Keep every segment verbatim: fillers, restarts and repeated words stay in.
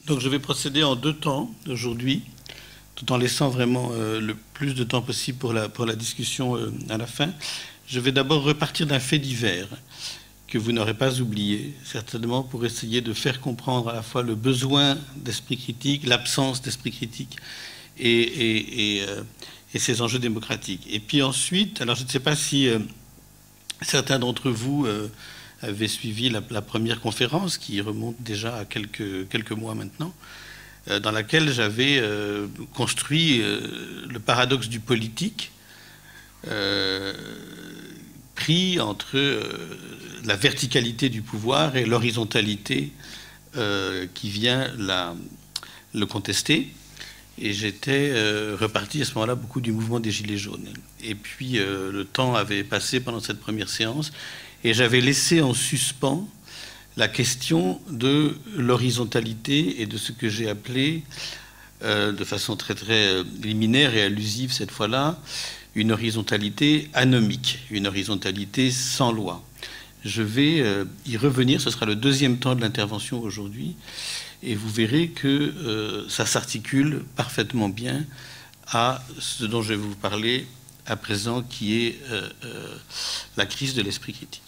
Donc je vais procéder en deux temps aujourd'hui, tout en laissant vraiment euh, le plus de temps possible pour la, pour la discussion euh, à la fin. Je vais d'abord repartir d'un fait divers que vous n'aurez pas oublié, certainement pour essayer de faire comprendre à la fois le besoin d'esprit critique, l'absence d'esprit critique et, et, et, euh, et ses enjeux démocratiques. Et puis ensuite, alors je ne sais pas si euh, certains d'entre vous euh, avaient suivi la, la première conférence, qui remonte déjà à quelques, quelques mois maintenant, euh, dans laquelle j'avais euh, construit euh, le paradoxe du politique, euh, pris entre euh, la verticalité du pouvoir et l'horizontalité euh, qui vient la, le contester. Et j'étais euh, reparti à ce moment-là beaucoup du mouvement des Gilets jaunes. Et puis euh, le temps avait passé pendant cette première séance et j'avais laissé en suspens la question de l'horizontalité et de ce que j'ai appelé, euh, de façon très très liminaire et allusive cette fois-là, une horizontalité anomique, une horizontalité sans loi. Je vais euh, y revenir, ce sera le deuxième temps de l'intervention aujourd'hui, et vous verrez que euh, ça s'articule parfaitement bien à ce dont je vais vous parler à présent, qui est euh, euh, la crise de l'esprit critique.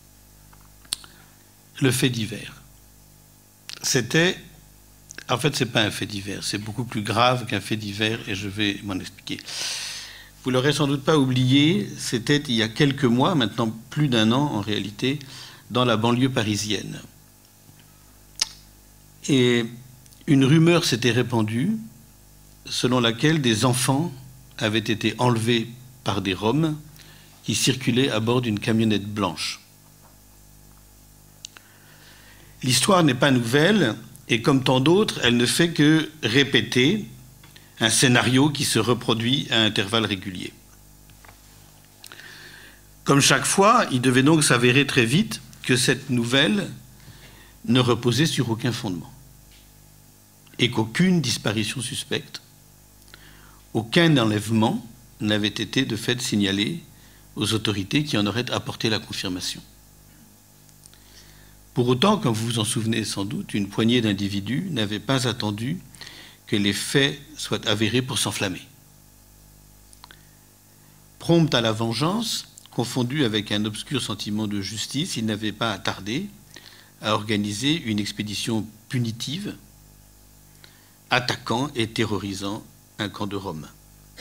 Le fait divers. C'était... En fait, ce n'est pas un fait divers, c'est beaucoup plus grave qu'un fait divers, et je vais m'en expliquer. Vous l'aurez sans doute pas oublié, c'était il y a quelques mois, maintenant plus d'un an en réalité, dans la banlieue parisienne. Et une rumeur s'était répandue selon laquelle des enfants avaient été enlevés par des Roms qui circulaient à bord d'une camionnette blanche. L'histoire n'est pas nouvelle et comme tant d'autres, elle ne fait que répéter un scénario qui se reproduit à intervalles réguliers. Comme chaque fois, il devait donc s'avérer très vite que cette nouvelle ne reposait sur aucun fondement et qu'aucune disparition suspecte, aucun enlèvement n'avait été de fait signalé aux autorités qui en auraient apporté la confirmation. Pour autant, comme vous vous en souvenez sans doute, une poignée d'individus n'avait pas attendu que les faits soient avérés pour s'enflammer. Prompt à la vengeance, confondu avec un obscur sentiment de justice, il n'avait pas attardé à organiser une expédition punitive, attaquant et terrorisant un camp de Roms.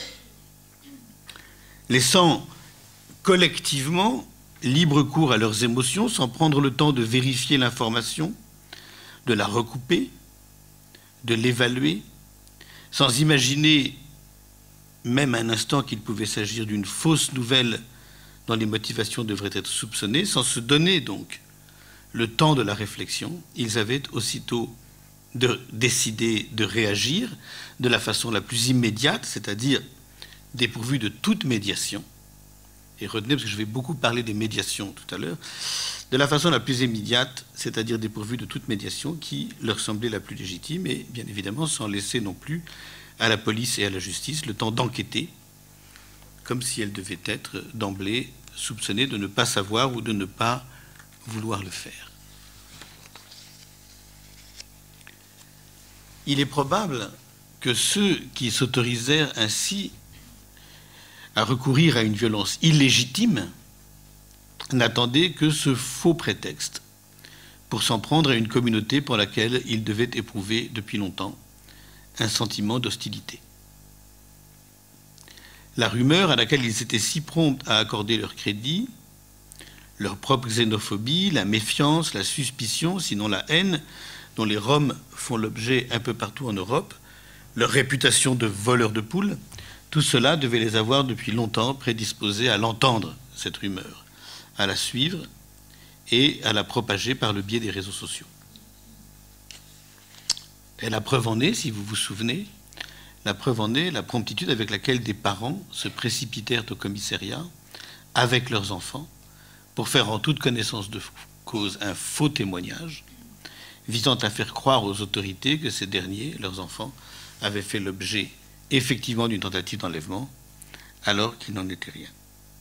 Laissant collectivement libre cours à leurs émotions, sans prendre le temps de vérifier l'information, de la recouper, de l'évaluer, sans imaginer même un instant qu'il pouvait s'agir d'une fausse nouvelle dont les motivations devraient être soupçonnées, sans se donner donc le temps de la réflexion, ils avaient aussitôt de décider de réagir de la façon la plus immédiate, c'est-à-dire dépourvue de toute médiation. Et retenez, parce que je vais beaucoup parler des médiations tout à l'heure, de la façon la plus immédiate, c'est-à-dire dépourvue de toute médiation qui leur semblait la plus légitime, et bien évidemment sans laisser non plus à la police et à la justice le temps d'enquêter, comme si elles devaient être d'emblée soupçonnées de ne pas savoir ou de ne pas vouloir le faire. Il est probable que ceux qui s'autorisèrent ainsi à recourir à une violence illégitime n'attendaient que ce faux prétexte pour s'en prendre à une communauté pour laquelle ils devaient éprouver depuis longtemps un sentiment d'hostilité. La rumeur à laquelle ils étaient si prompts à accorder leur crédit, leur propre xénophobie, la méfiance, la suspicion, sinon la haine, dont les Roms font l'objet un peu partout en Europe, leur réputation de voleurs de poules, tout cela devait les avoir depuis longtemps prédisposés à l'entendre, cette rumeur, à la suivre et à la propager par le biais des réseaux sociaux. Et la preuve en est, si vous vous souvenez, la preuve en est la promptitude avec laquelle des parents se précipitèrent au commissariat avec leurs enfants pour faire en toute connaissance de cause un faux témoignage visant à faire croire aux autorités que ces derniers, leurs enfants, avaient fait l'objet effectivement d'une tentative d'enlèvement, alors qu'il n'en était rien.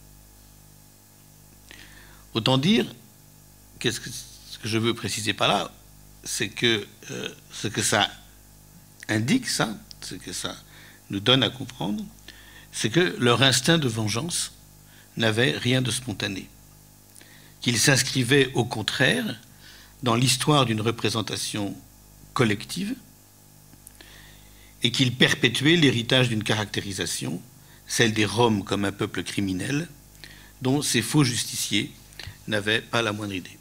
Autant dire, qu'est-ce que, ce que je veux préciser par là, c'est que euh, ce que ça indique ça, ce que ça nous donne à comprendre, c'est que leur instinct de vengeance n'avait rien de spontané, qu'il s'inscrivait au contraire dans l'histoire d'une représentation collective et qu'il perpétuait l'héritage d'une caractérisation, celle des Roms comme un peuple criminel, dont ces faux justiciers n'avaient pas la moindre idée.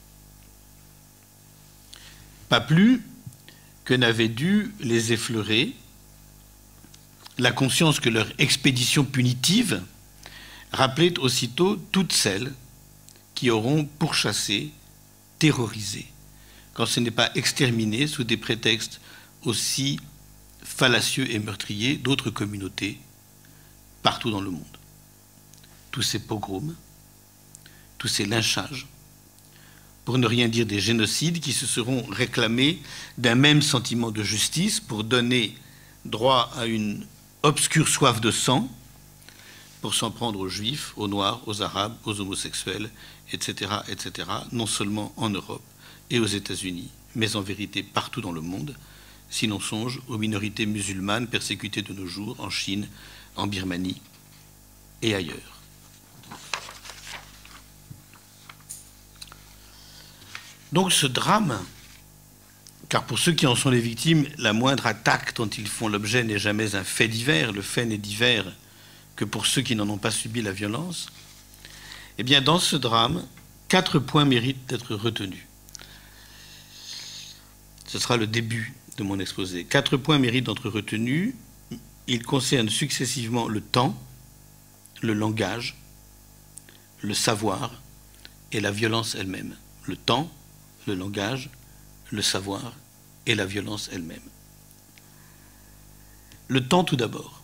Pas plus que n'avait dû les effleurer la conscience que leur expédition punitive rappelait aussitôt toutes celles qui auront pourchassé, terrorisé, quand ce n'est pas exterminé sous des prétextes aussi fallacieux et meurtriers d'autres communautés partout dans le monde. Tous ces pogroms, tous ces lynchages, pour ne rien dire des génocides qui se seront réclamés d'un même sentiment de justice pour donner droit à une obscure soif de sang, pour s'en prendre aux Juifs, aux Noirs, aux Arabes, aux homosexuels, et cetera, et cetera, non seulement en Europe et aux États-Unis, mais en vérité partout dans le monde, si l'on songe aux minorités musulmanes persécutées de nos jours en Chine, en Birmanie et ailleurs. Donc ce drame, car pour ceux qui en sont les victimes, la moindre attaque dont ils font l'objet n'est jamais un fait divers, le fait n'est divers que pour ceux qui n'en ont pas subi la violence, eh bien dans ce drame, quatre points méritent d'être retenus. Ce sera le début de mon exposé. Quatre points méritent d'être retenus. Ils concernent successivement le temps, le langage, le savoir et la violence elle-même. Le temps, le langage, le savoir et la violence elle-même. Le temps tout d'abord.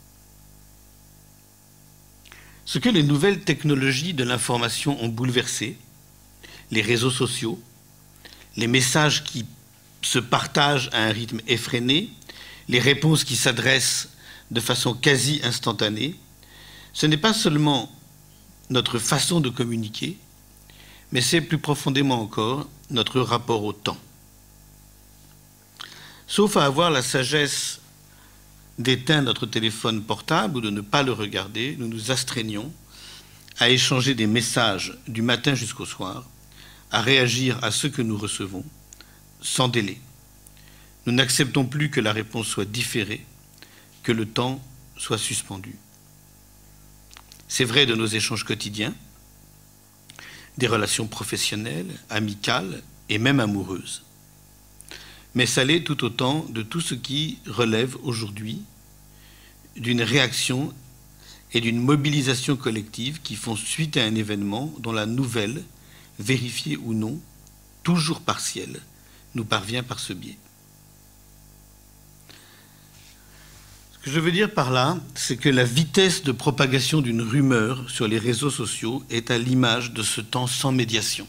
Ce que les nouvelles technologies de l'information ont bouleversé, les réseaux sociaux, les messages qui se partagent à un rythme effréné, les réponses qui s'adressent de façon quasi instantanée, ce n'est pas seulement notre façon de communiquer, mais c'est plus profondément encore notre rapport au temps. Sauf à avoir la sagesse d'éteindre notre téléphone portable ou de ne pas le regarder, nous nous astreignons à échanger des messages du matin jusqu'au soir, à réagir à ce que nous recevons, sans délai. Nous n'acceptons plus que la réponse soit différée, que le temps soit suspendu. C'est vrai de nos échanges quotidiens, des relations professionnelles, amicales et même amoureuses. Mais ça l'est tout autant de tout ce qui relève aujourd'hui d'une réaction et d'une mobilisation collective qui font suite à un événement dont la nouvelle, vérifiée ou non, toujours partielle, nous parvient par ce biais. Ce que je veux dire par là, c'est que la vitesse de propagation d'une rumeur sur les réseaux sociaux est à l'image de ce temps sans médiation.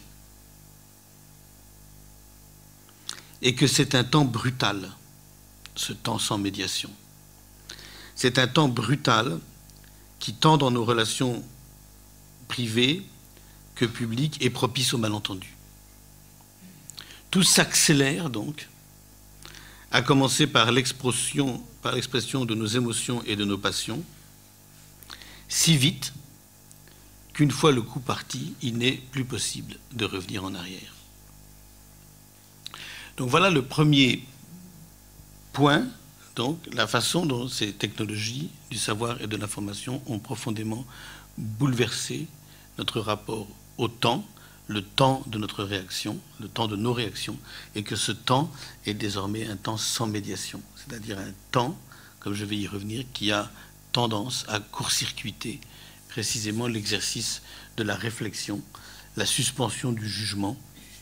Et que c'est un temps brutal, ce temps sans médiation. C'est un temps brutal qui, tant dans nos relations privées que publiques, est propice au malentendu. Tout s'accélère donc, à commencer par l'expression, par l'expression de nos émotions et de nos passions, si vite qu'une fois le coup parti, il n'est plus possible de revenir en arrière. Donc voilà le premier point, donc la façon dont ces technologies du savoir et de l'information ont profondément bouleversé notre rapport au temps, le temps de notre réaction, le temps de nos réactions, et que ce temps est désormais un temps sans médiation, c'est-à-dire un temps, comme je vais y revenir, qui a tendance à court-circuiter précisément l'exercice de la réflexion, la suspension du jugement,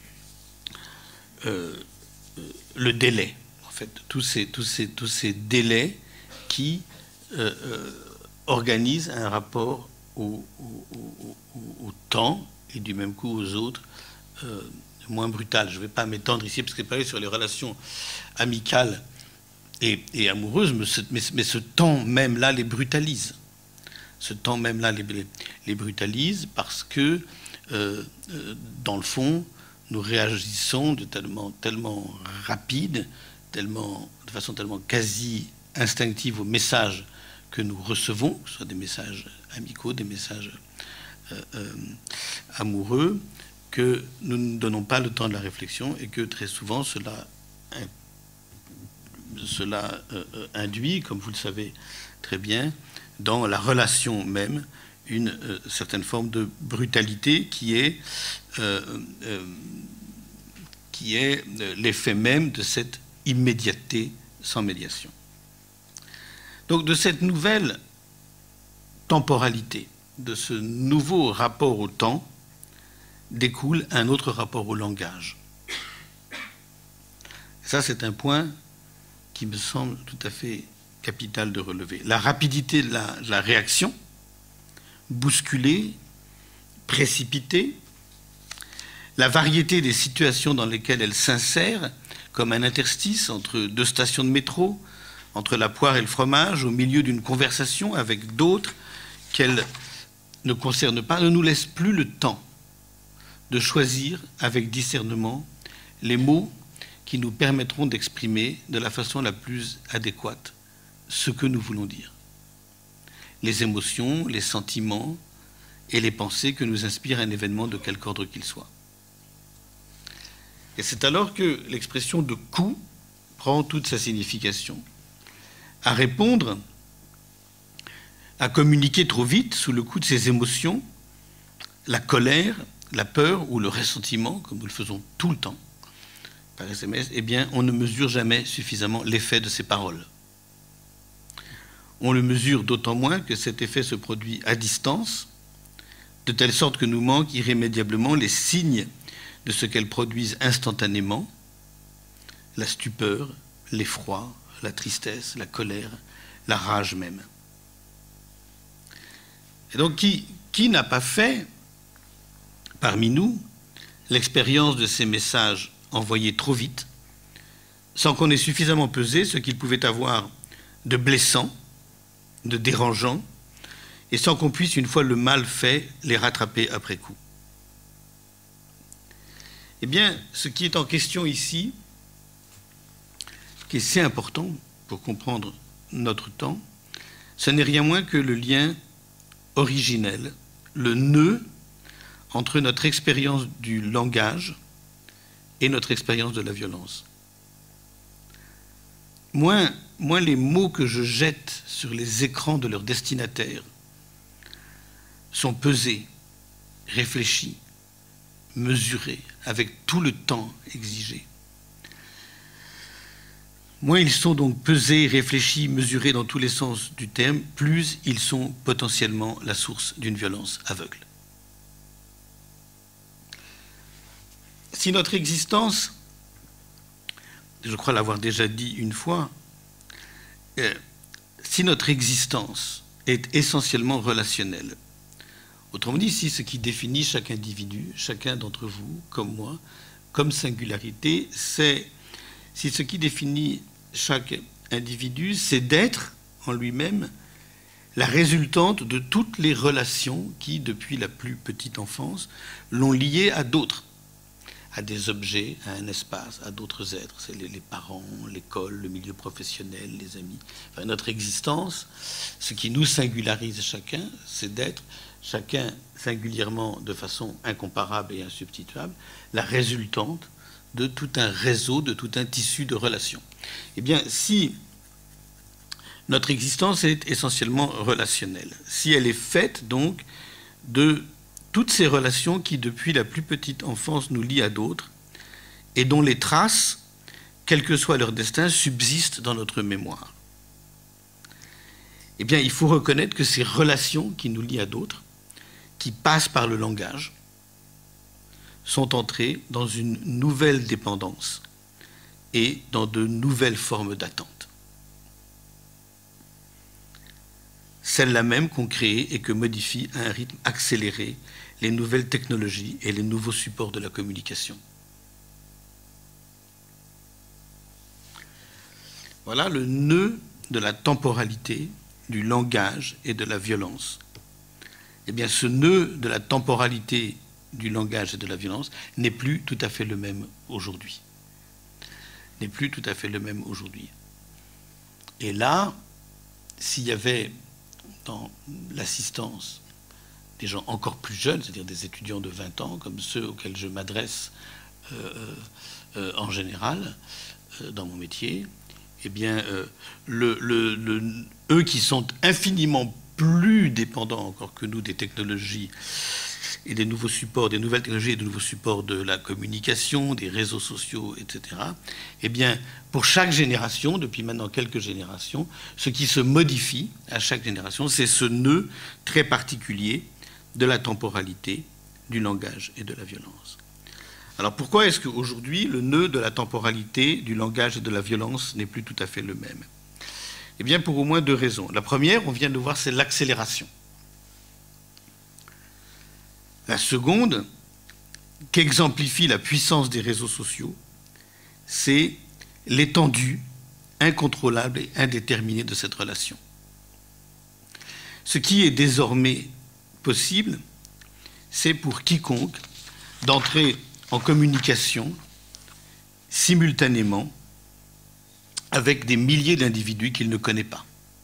euh, le délai, en fait, tous ces, tous ces, tous ces délais qui euh, euh, organisent un rapport au, au, au, au, au temps et du même coup aux autres euh, moins brutal. Je ne vais pas m'étendre ici parce que parler sur les relations amicales et, et amoureuses, mais ce, mais, mais ce temps même-là les brutalise. Ce temps même-là les, les brutalise parce que, euh, euh, dans le fond, nous réagissons de tellement, tellement rapide tellement, de façon tellement quasi instinctive aux messages que nous recevons, que ce soit des messages amicaux, des messages euh, euh, amoureux, que nous ne donnons pas le temps de la réflexion et que très souvent cela, cela euh, induit, comme vous le savez très bien, dans la relation même, une euh, certaine forme de brutalité qui est, euh, euh, qui est l'effet même de cette immédiateté sans médiation. Donc de cette nouvelle temporalité, de ce nouveau rapport au temps, découle un autre rapport au langage. Ça, c'est un point qui me semble tout à fait capital de relever. La rapidité de la, de la réaction, bousculée, précipitée, la variété des situations dans lesquelles elle s'insère, comme un interstice entre deux stations de métro, entre la poire et le fromage, au milieu d'une conversation avec d'autres qu'elle ne concerne pas, ne nous laisse plus le temps de choisir avec discernement les mots qui nous permettront d'exprimer de la façon la plus adéquate ce que nous voulons dire. Les émotions, les sentiments et les pensées que nous inspire un événement de quelque ordre qu'il soit. Et c'est alors que l'expression de coup prend toute sa signification, à répondre, à communiquer trop vite sous le coup de ses émotions, la colère, la peur ou le ressentiment, comme nous le faisons tout le temps par S M S, eh bien, on ne mesure jamais suffisamment l'effet de ces paroles. On le mesure d'autant moins que cet effet se produit à distance, de telle sorte que nous manquent irrémédiablement les signes de ce qu'elles produisent instantanément, la stupeur, l'effroi, la tristesse, la colère, la rage même. Et donc, qui, qui n'a pas fait parmi nous l'expérience de ces messages envoyés trop vite, sans qu'on ait suffisamment pesé ce qu'ils pouvaient avoir de blessant, de dérangeant, et sans qu'on puisse, une fois le mal fait, les rattraper après coup. Eh bien, ce qui est en question ici, qui est si important pour comprendre notre temps, ce n'est rien moins que le lien originel, le nœud entre notre expérience du langage et notre expérience de la violence. Moins, moins les mots que je jette sur les écrans de leurs destinataires sont pesés, réfléchis, mesurés, avec tout le temps exigé. Moins ils sont donc pesés, réfléchis, mesurés dans tous les sens du terme, plus ils sont potentiellement la source d'une violence aveugle. Si notre existence, je crois l'avoir déjà dit une fois, euh, si notre existence est essentiellement relationnelle, autrement dit, si ce qui définit chaque individu, chacun d'entre vous, comme moi, comme singularité, c'est si ce qui définit chaque individu, c'est d'être en lui-même la résultante de toutes les relations qui, depuis la plus petite enfance, l'ont lié à d'autres, à des objets, à un espace, à d'autres êtres. C'est les, les parents, l'école, le milieu professionnel, les amis. Enfin, notre existence, ce qui nous singularise chacun, c'est d'être, chacun singulièrement, de façon incomparable et insubstituable, la résultante de tout un réseau, de tout un tissu de relations. Eh bien, si notre existence est essentiellement relationnelle, si elle est faite, donc, de toutes ces relations qui, depuis la plus petite enfance, nous lient à d'autres et dont les traces, quel que soit leur destin, subsistent dans notre mémoire. Eh bien, il faut reconnaître que ces relations qui nous lient à d'autres, qui passent par le langage, sont entrées dans une nouvelle dépendance et dans de nouvelles formes d'attente. Celles-là même qu'ont créé et que modifient à un rythme accéléré les nouvelles technologies et les nouveaux supports de la communication. Voilà le nœud de la temporalité, du langage et de la violence. Eh bien, ce nœud de la temporalité, du langage et de la violence n'est plus tout à fait le même aujourd'hui. n'est plus tout à fait le même aujourd'hui. Et là, s'il y avait dans l'assistance des gens encore plus jeunes, c'est-à-dire des étudiants de vingt ans, comme ceux auxquels je m'adresse euh, euh, en général euh, dans mon métier, eh bien, euh, le, le, le, eux qui sont infiniment plus dépendants encore que nous des technologies et des nouveaux supports, des nouvelles technologies et des nouveaux supports de la communication, des réseaux sociaux, et cetera, eh bien, pour chaque génération, depuis maintenant quelques générations, ce qui se modifie à chaque génération, c'est ce nœud très particulier de la temporalité, du langage et de la violence. Alors pourquoi est-ce qu'aujourd'hui, le nœud de la temporalité, du langage et de la violence n'est plus tout à fait le même? Eh bien, pour au moins deux raisons. La première, on vient de voir, c'est l'accélération. La seconde, qu'exemplifie la puissance des réseaux sociaux, c'est l'étendue incontrôlable et indéterminée de cette relation. Ce qui est désormais possible, c'est pour quiconque d'entrer en communication simultanément avec des milliers d'individus qu'il ne connaît pas.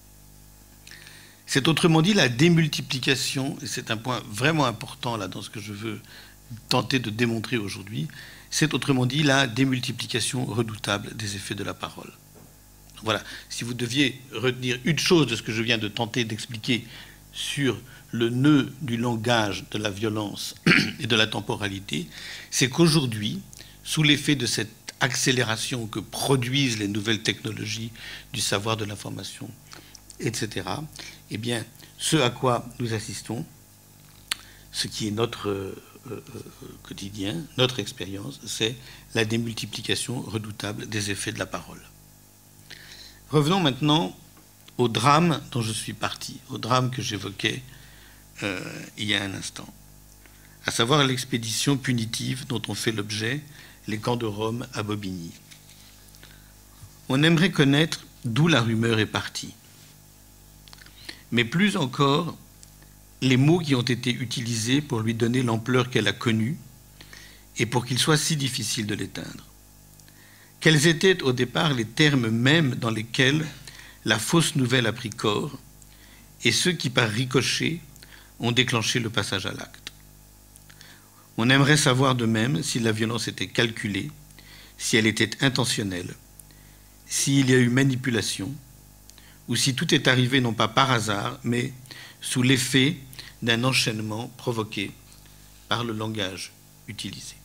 C'est autrement dit la démultiplication, et c'est un point vraiment important là dans ce que je veux tenter de démontrer aujourd'hui, c'est autrement dit la démultiplication redoutable des effets de la parole. Voilà, si vous deviez retenir une chose de ce que je viens de tenter d'expliquer sur le nœud du langage, de la violence et de la temporalité, c'est qu'aujourd'hui, sous l'effet de cette accélération que produisent les nouvelles technologies du savoir, de l'information, et cetera, eh bien, ce à quoi nous assistons, ce qui est notre euh, euh, quotidien, notre expérience, c'est la démultiplication redoutable des effets de la parole. Revenons maintenant au drame dont je suis parti, au drame que j'évoquais euh, il y a un instant, à savoir l'expédition punitive dont ont fait l'objet les camps de Rome à Bobigny. On aimerait connaître d'où la rumeur est partie, mais plus encore les mots qui ont été utilisés pour lui donner l'ampleur qu'elle a connue et pour qu'il soit si difficile de l'éteindre. Quels étaient au départ les termes mêmes dans lesquels la fausse nouvelle a pris corps et ceux qui, par ricochet, ont déclenché le passage à l'acte. On aimerait savoir de même si la violence était calculée, si elle était intentionnelle, s'il y a eu manipulation, ou si tout est arrivé non pas par hasard, mais sous l'effet d'un enchaînement provoqué par le langage utilisé.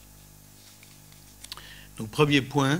Donc, premier point,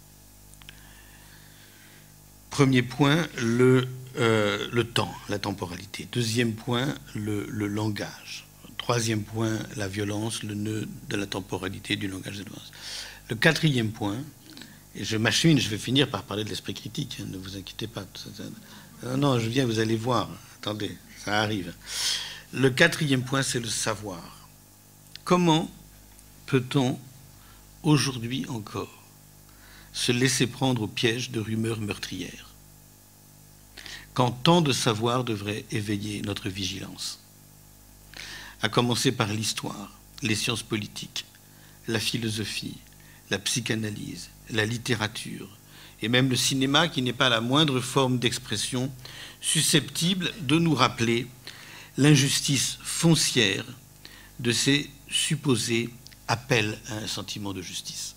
premier point, le, euh, le temps, la temporalité. Deuxième point, le, le langage. Troisième point, la violence, le nœud de la temporalité du langage de la violence. Le quatrième point, et je m'achemine, je vais finir par parler de l'esprit critique, hein, ne vous inquiétez pas. Non, non, je viens, vous allez voir. Attendez, ça arrive. Le quatrième point, c'est le savoir. Comment peut-on, aujourd'hui encore, se laisser prendre au piège de rumeurs meurtrières, quand tant de savoir devrait éveiller notre vigilance? À commencer par l'histoire, les sciences politiques, la philosophie, la psychanalyse, la littérature, et même le cinéma, qui n'est pas la moindre forme d'expression susceptible de nous rappeler l'injustice foncière de ces supposés appels à un sentiment de justice.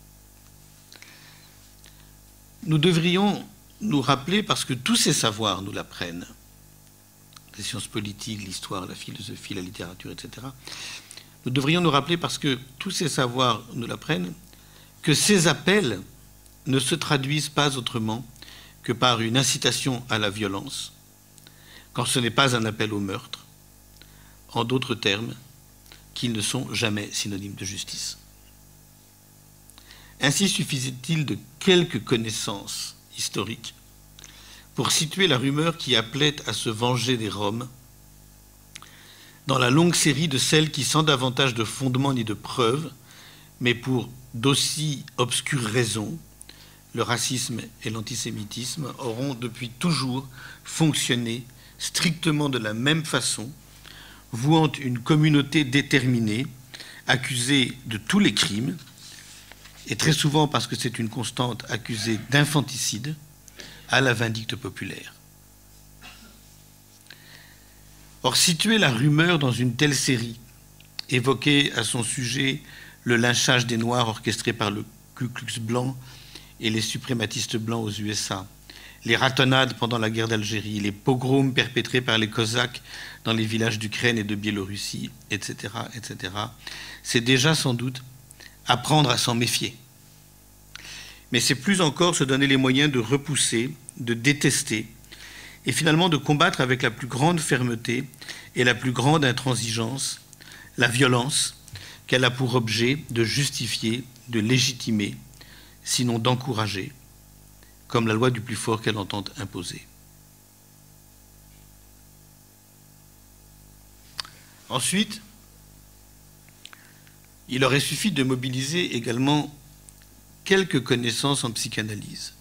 Nous devrions nous rappeler, parce que tous ces savoirs nous l'apprennent, les sciences politiques, l'histoire, la philosophie, la littérature, et cetera, nous devrions nous rappeler, parce que tous ces savoirs nous l'apprennent, que ces appels ne se traduisent pas autrement que par une incitation à la violence, quand ce n'est pas un appel au meurtre, en d'autres termes, qu'ils ne sont jamais synonymes de justice. Ainsi suffisait-il de quelques connaissances historiques pour situer la rumeur qui appelait à se venger des Roms dans la longue série de celles qui, sans davantage de fondement ni de preuves, mais pour d'aussi obscures raisons, le racisme et l'antisémitisme, auront depuis toujours fonctionné strictement de la même façon, vouant une communauté déterminée, accusée de tous les crimes, et très souvent parce que c'est une constante accusée d'infanticide, à la vindicte populaire. Or, situer la rumeur dans une telle série, évoquer à son sujet le lynchage des Noirs orchestré par le Ku Klux Blanc et les suprématistes blancs aux U S A, les ratonnades pendant la guerre d'Algérie, les pogroms perpétrés par les Cosaques dans les villages d'Ukraine et de Biélorussie, et cetera, et cetera, c'est déjà sans doute apprendre à s'en méfier. Mais c'est plus encore se donner les moyens de repousser, de détester, et finalement de combattre avec la plus grande fermeté et la plus grande intransigeance la violence qu'elle a pour objet de justifier, de légitimer, sinon d'encourager, comme la loi du plus fort qu'elle entend imposer. Ensuite, il aurait suffi de mobiliser également quelques connaissances en psychanalyse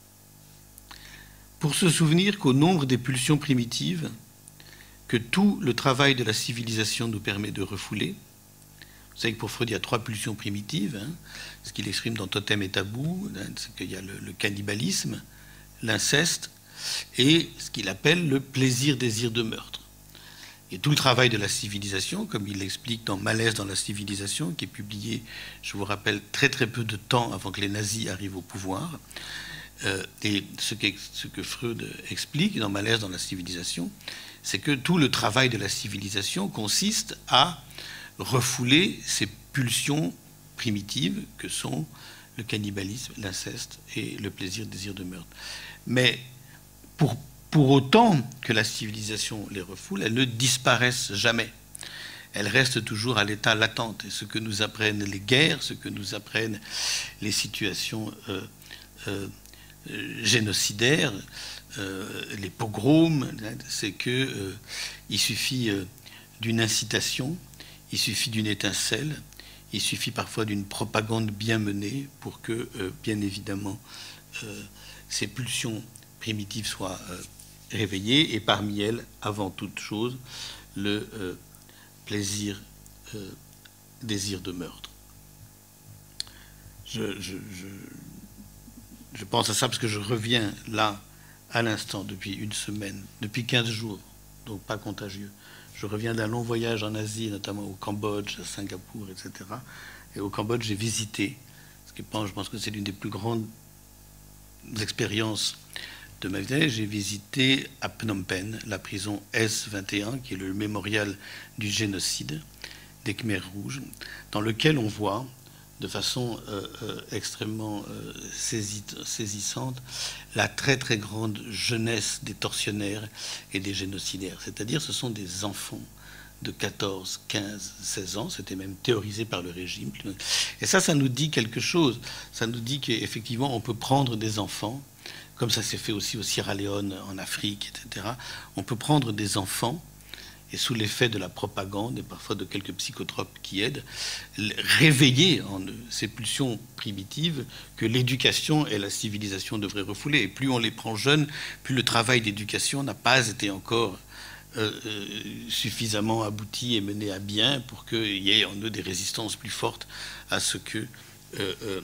pour se souvenir qu'au nombre des pulsions primitives que tout le travail de la civilisation nous permet de refouler, vous savez que pour Freud, il y a trois pulsions primitives, hein, ce qu'il exprime dans Totem et Tabou, hein, c'est qu'il y a le, le cannibalisme, l'inceste et ce qu'il appelle le plaisir-désir de meurtre. Et tout le travail de la civilisation, comme il l'explique dans Malaise dans la civilisation, qui est publié, je vous rappelle, très très peu de temps avant que les nazis arrivent au pouvoir, euh, et ce que, ce que Freud explique dans Malaise dans la civilisation, c'est que tout le travail de la civilisation consiste à refouler ces pulsions primitives que sont le cannibalisme, l'inceste et le plaisir-désir de meurtre. Mais pour Pour autant que la civilisation les refoule, elles ne disparaissent jamais. Elles restent toujours à l'état latente. Et ce que nous apprennent les guerres, ce que nous apprennent les situations euh, euh, génocidaires, euh, les pogroms, c'est qu'il euh, suffit euh, d'une incitation, il suffit d'une étincelle, il suffit parfois d'une propagande bien menée pour que, euh, bien évidemment, euh, ces pulsions primitives soient euh, réveillées, et parmi elles, avant toute chose, le euh, plaisir, euh, désir de meurtre. Je, je, je, je pense à ça parce que je reviens là, à l'instant, depuis une semaine, depuis quinze jours, donc pas contagieux. Je reviens d'un long voyage en Asie, notamment au Cambodge, à Singapour, et cetera. Et au Cambodge, j'ai visité, ce qui, je pense que c'est l'une des plus grandes expériences de ma vie. J'ai visité à Phnom Penh la prison S vingt et un, qui est le mémorial du génocide des Khmers rouges, dans lequel on voit de façon euh, euh, extrêmement euh, saisit, saisissante la très très grande jeunesse des tortionnaires et des génocidaires. C'est-à-dire ce sont des enfants de quatorze, quinze, seize ans, c'était même théorisé par le régime. Et ça, ça nous dit quelque chose. Ça nous dit qu'effectivement, on peut prendre des enfants, comme ça s'est fait aussi au Sierra Leone, en Afrique, et cetera. On peut prendre des enfants, et sous l'effet de la propagande, et parfois de quelques psychotropes qui aident, réveiller en eux ces pulsions primitives que l'éducation et la civilisation devraient refouler. Et plus on les prend jeunes, plus le travail d'éducation n'a pas été encore euh, euh, suffisamment abouti et mené à bien pour qu'il y ait en eux des résistances plus fortes à ce que euh, euh,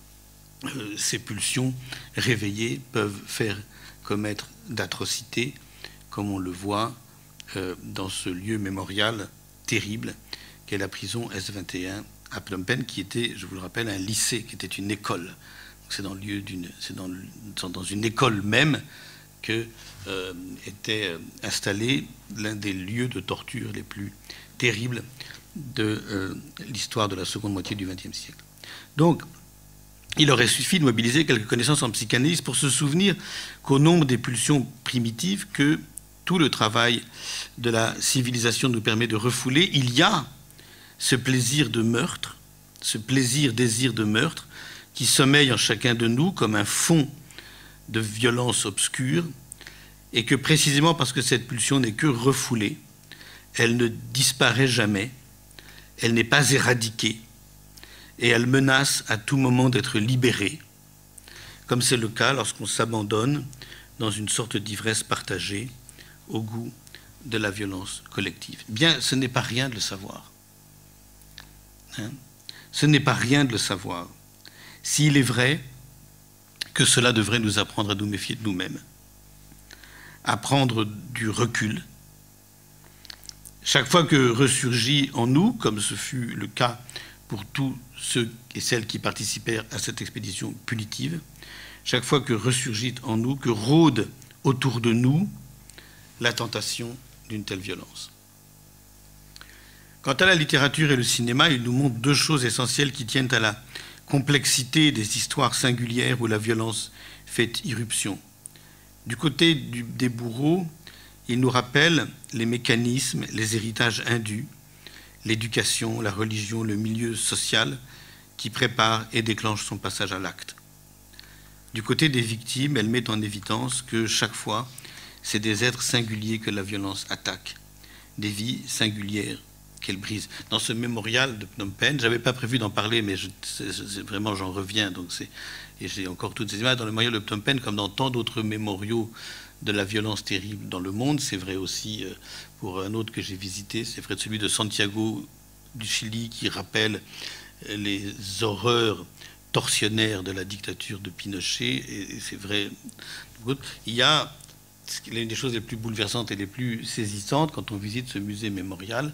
euh, ces pulsions réveillées peuvent faire commettre d'atrocités, comme on le voit Euh, dans ce lieu mémorial terrible qu'est la prison S vingt et un à Phnom Penh, qui était, je vous le rappelle, un lycée, qui était une école. C'est dans, dans, dans une école même que euh, était installé l'un des lieux de torture les plus terribles de euh, l'histoire de la seconde moitié du vingtième siècle. Donc, il aurait suffi de mobiliser quelques connaissances en psychanalyse pour se souvenir qu'au nombre des pulsions primitives que tout le travail de la civilisation nous permet de refouler, il y a ce plaisir de meurtre, ce plaisir-désir de meurtre qui sommeille en chacun de nous comme un fond de violence obscure, et que précisément parce que cette pulsion n'est que refoulée, elle ne disparaît jamais, elle n'est pas éradiquée, et elle menace à tout moment d'être libérée, comme c'est le cas lorsqu'on s'abandonne dans une sorte d'ivresse partagée au goût de la violence collective. Bien, ce n'est pas rien de le savoir. Hein? Ce n'est pas rien de le savoir. s'il est vrai que cela devrait nous apprendre à nous méfier de nous-mêmes, à prendre du recul. Chaque fois que ressurgit en nous, comme ce fut le cas pour tous ceux et celles qui participèrent à cette expédition punitive, chaque fois que ressurgit en nous, que rôde autour de nous la tentation d'une telle violence. Quant à la littérature et le cinéma, ils nous montrent deux choses essentielles qui tiennent à la complexité des histoires singulières où la violence fait irruption. Du côté du, des bourreaux, ils nous rappellent les mécanismes, les héritages indus, l'éducation, la religion, le milieu social qui prépare et déclenche son passage à l'acte. Du côté des victimes, elles mettent en évidence que chaque fois, c'est des êtres singuliers que la violence attaque, des vies singulières qu'elle brise. Dans ce mémorial de Phnom Penh, je n'avais pas prévu d'en parler, mais je, c'est, c'est, vraiment j'en reviens, donc c'est, et j'ai encore toutes ces images dans le mémorial de Phnom Penh, comme dans tant d'autres mémoriaux de la violence terrible dans le monde. C'est vrai aussi pour un autre que j'ai visité, c'est vrai de celui de Santiago du Chili, qui rappelle les horreurs tortionnaires de la dictature de Pinochet, et c'est vrai. Il y a l'une des choses les plus bouleversantes et les plus saisissantes quand on visite ce musée mémorial,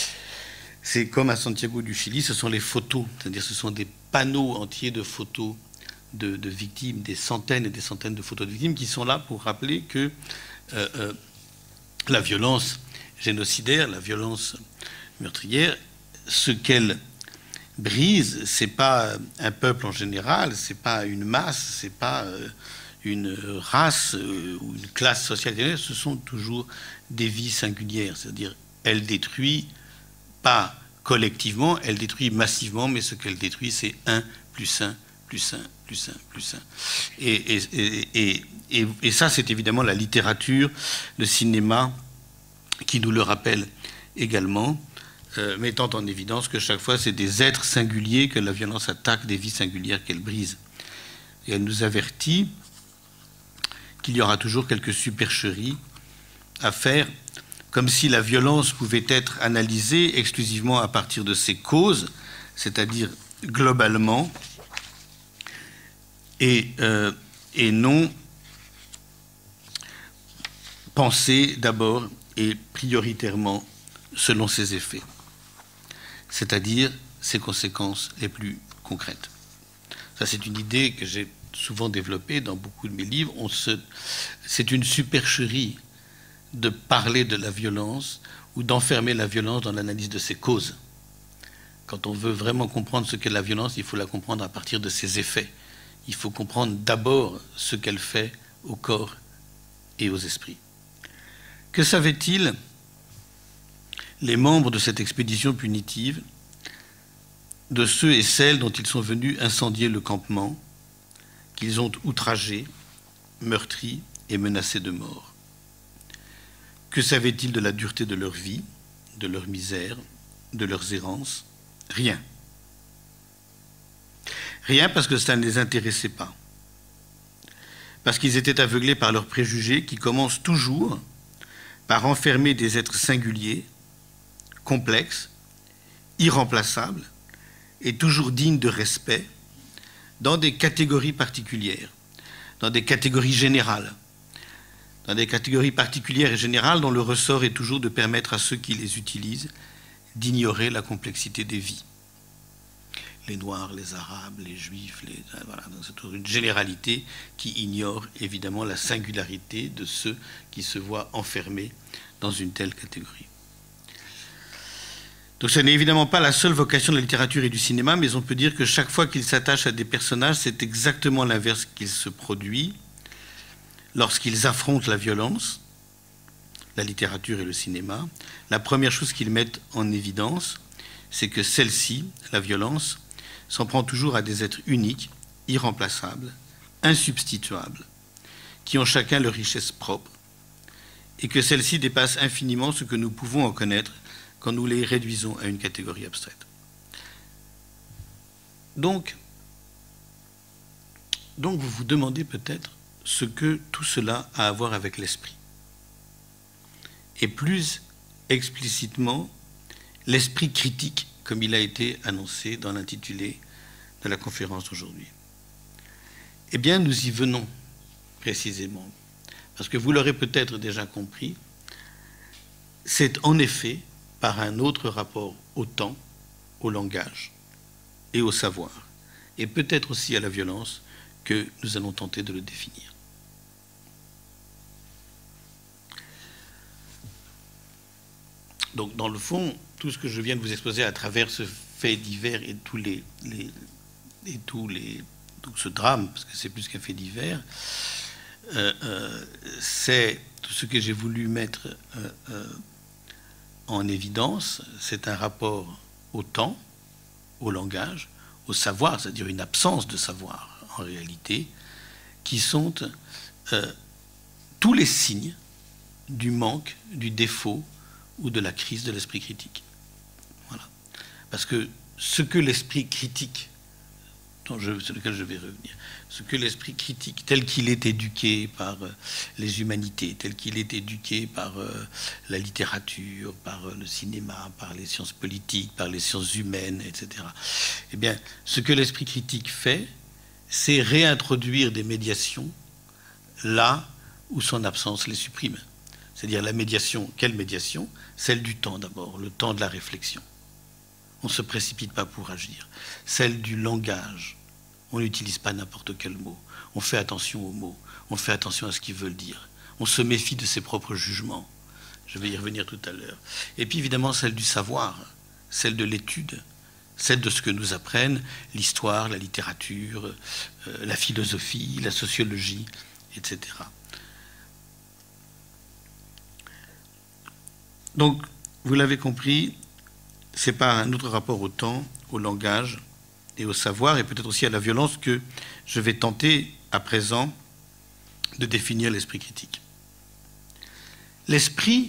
c'est comme à Santiago du Chili, ce sont les photos, c'est-à-dire ce sont des panneaux entiers de photos de, de victimes, des centaines et des centaines de photos de victimes qui sont là pour rappeler que euh, euh, la violence génocidaire, la violence meurtrière, ce qu'elle brise, c'est pas un peuple en général, c'est pas une masse, c'est pas euh, une race euh, ou une classe sociale, ce sont toujours des vies singulières, c'est-à-dire elle détruit pas collectivement, elle détruit massivement, mais ce qu'elle détruit, c'est un plus un, plus un, plus un, plus un. Et, et, et, et, et ça, c'est évidemment la littérature, le cinéma, qui nous le rappelle également, euh, mettant en évidence que chaque fois, c'est des êtres singuliers que la violence attaque, des vies singulières qu'elle brise. Et elle nous avertit qu'il y aura toujours quelques supercheries à faire, comme si la violence pouvait être analysée exclusivement à partir de ses causes, c'est-à-dire globalement, et, euh, et non pensée d'abord et prioritairement selon ses effets, c'est-à-dire ses conséquences les plus concrètes. Ça, c'est une idée que j'ai souvent développée dans beaucoup de mes livres. On se... C'est une supercherie de parler de la violence ou d'enfermer la violence dans l'analyse de ses causes. Quand on veut vraiment comprendre ce qu'est la violence, il faut la comprendre à partir de ses effets. Il faut comprendre d'abord ce qu'elle fait au corps et aux esprits. Que savaient-ils les membres de cette expédition punitive de ceux et celles dont ils sont venus incendier le campement, qu'ils ont outragé, meurtri et menacé de mort? Que savaient-ils de la dureté de leur vie, de leur misère, de leurs errances? Rien. Rien, parce que ça ne les intéressait pas. Parce qu'ils étaient aveuglés par leurs préjugés qui commencent toujours par enfermer des êtres singuliers, complexes, irremplaçables et toujours dignes de respect dans des catégories particulières, dans des catégories générales, dans des catégories particulières et générales dont le ressort est toujours de permettre à ceux qui les utilisent d'ignorer la complexité des vies. Les Noirs, les Arabes, les Juifs, les, voilà, c'est une généralité qui ignore évidemment la singularité de ceux qui se voient enfermés dans une telle catégorie. Donc ce n'est évidemment pas la seule vocation de la littérature et du cinéma, mais on peut dire que chaque fois qu'ils s'attachent à des personnages, c'est exactement l'inverse qu'il se produit. Lorsqu'ils affrontent la violence, la littérature et le cinéma, la première chose qu'ils mettent en évidence, c'est que celle-ci, la violence, s'en prend toujours à des êtres uniques, irremplaçables, insubstituables, qui ont chacun leur richesse propre, et que celle-ci dépasse infiniment ce que nous pouvons en connaître quand nous les réduisons à une catégorie abstraite. Donc, donc vous vous demandez peut-être ce que tout cela a à voir avec l'esprit. Et plus explicitement, l'esprit critique, comme il a été annoncé dans l'intitulé de la conférence d'aujourd'hui. Eh bien, nous y venons précisément. Parce que vous l'aurez peut-être déjà compris, c'est en effet par un autre rapport au temps, au langage et au savoir, et peut-être aussi à la violence, que nous allons tenter de le définir. Donc, dans le fond, tout ce que je viens de vous exposer à travers ce fait divers et tous les, les et tous les donc ce drame, parce que c'est plus qu'un fait divers, euh, euh, c'est tout ce que j'ai voulu mettre euh, euh, en évidence. C'est un rapport au temps, au langage, au savoir, c'est-à-dire une absence de savoir en réalité, qui sont euh, tous les signes du manque, du défaut ou de la crise de l'esprit critique. Voilà. Parce que ce que l'esprit critique, dont je, sur lequel je vais revenir, ce que l'esprit critique, tel qu'il est éduqué par euh, les humanités, tel qu'il est éduqué par euh, la littérature, par euh, le cinéma, par les sciences politiques, par les sciences humaines, et cetera. Eh bien, ce que l'esprit critique fait, c'est réintroduire des médiations là où son absence les supprime. C'est-à-dire la médiation, quelle médiation? Celle du temps d'abord, le temps de la réflexion. On ne se précipite pas pour agir. Celle du langage. On n'utilise pas n'importe quel mot. On fait attention aux mots. On fait attention à ce qu'ils veulent dire. On se méfie de ses propres jugements. Je vais y revenir tout à l'heure. Et puis évidemment celle du savoir, celle de l'étude, celle de ce que nous apprennent l'histoire, la littérature, euh, la philosophie, la sociologie, et cetera. Donc, vous l'avez compris, c'est par un autre rapport au temps, au langage et au savoir, et peut-être aussi à la violence, que je vais tenter à présent de définir l'esprit critique. L'esprit,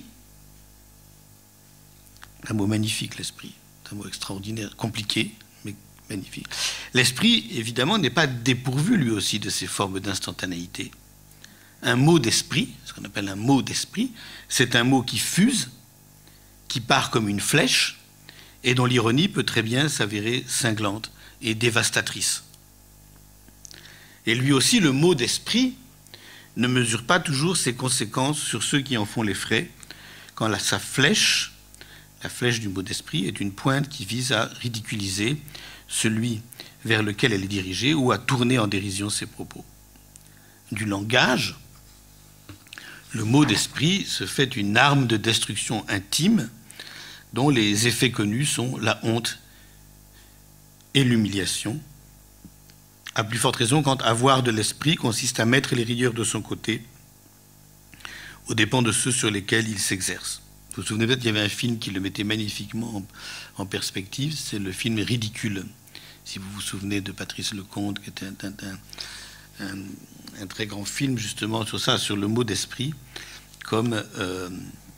un mot magnifique, l'esprit, c'est un mot extraordinaire, compliqué, mais magnifique. L'esprit, évidemment, n'est pas dépourvu, lui aussi, de ces formes d'instantanéité. Un mot d'esprit, ce qu'on appelle un mot d'esprit, c'est un mot qui fuse, qui part comme une flèche, et dont l'ironie peut très bien s'avérer cinglante et dévastatrice. Et lui aussi, le mot d'esprit ne mesure pas toujours ses conséquences sur ceux qui en font les frais, quand la, sa flèche, la flèche du mot d'esprit, est une pointe qui vise à ridiculiser celui vers lequel elle est dirigée ou à tourner en dérision ses propos. Du langage, le mot d'esprit se fait une arme de destruction intime dont les effets connus sont la honte et l'humiliation. À plus forte raison quand avoir de l'esprit consiste à mettre les rieurs de son côté aux dépens de ceux sur lesquels il s'exerce. Vous vous souvenez peut-être qu'il y avait un film qui le mettait magnifiquement en, en perspective, c'est le film Ridicule, si vous vous souvenez de Patrice Lecomte, qui était un, un, un, un très grand film justement sur ça, sur le mot d'esprit, comme... Euh,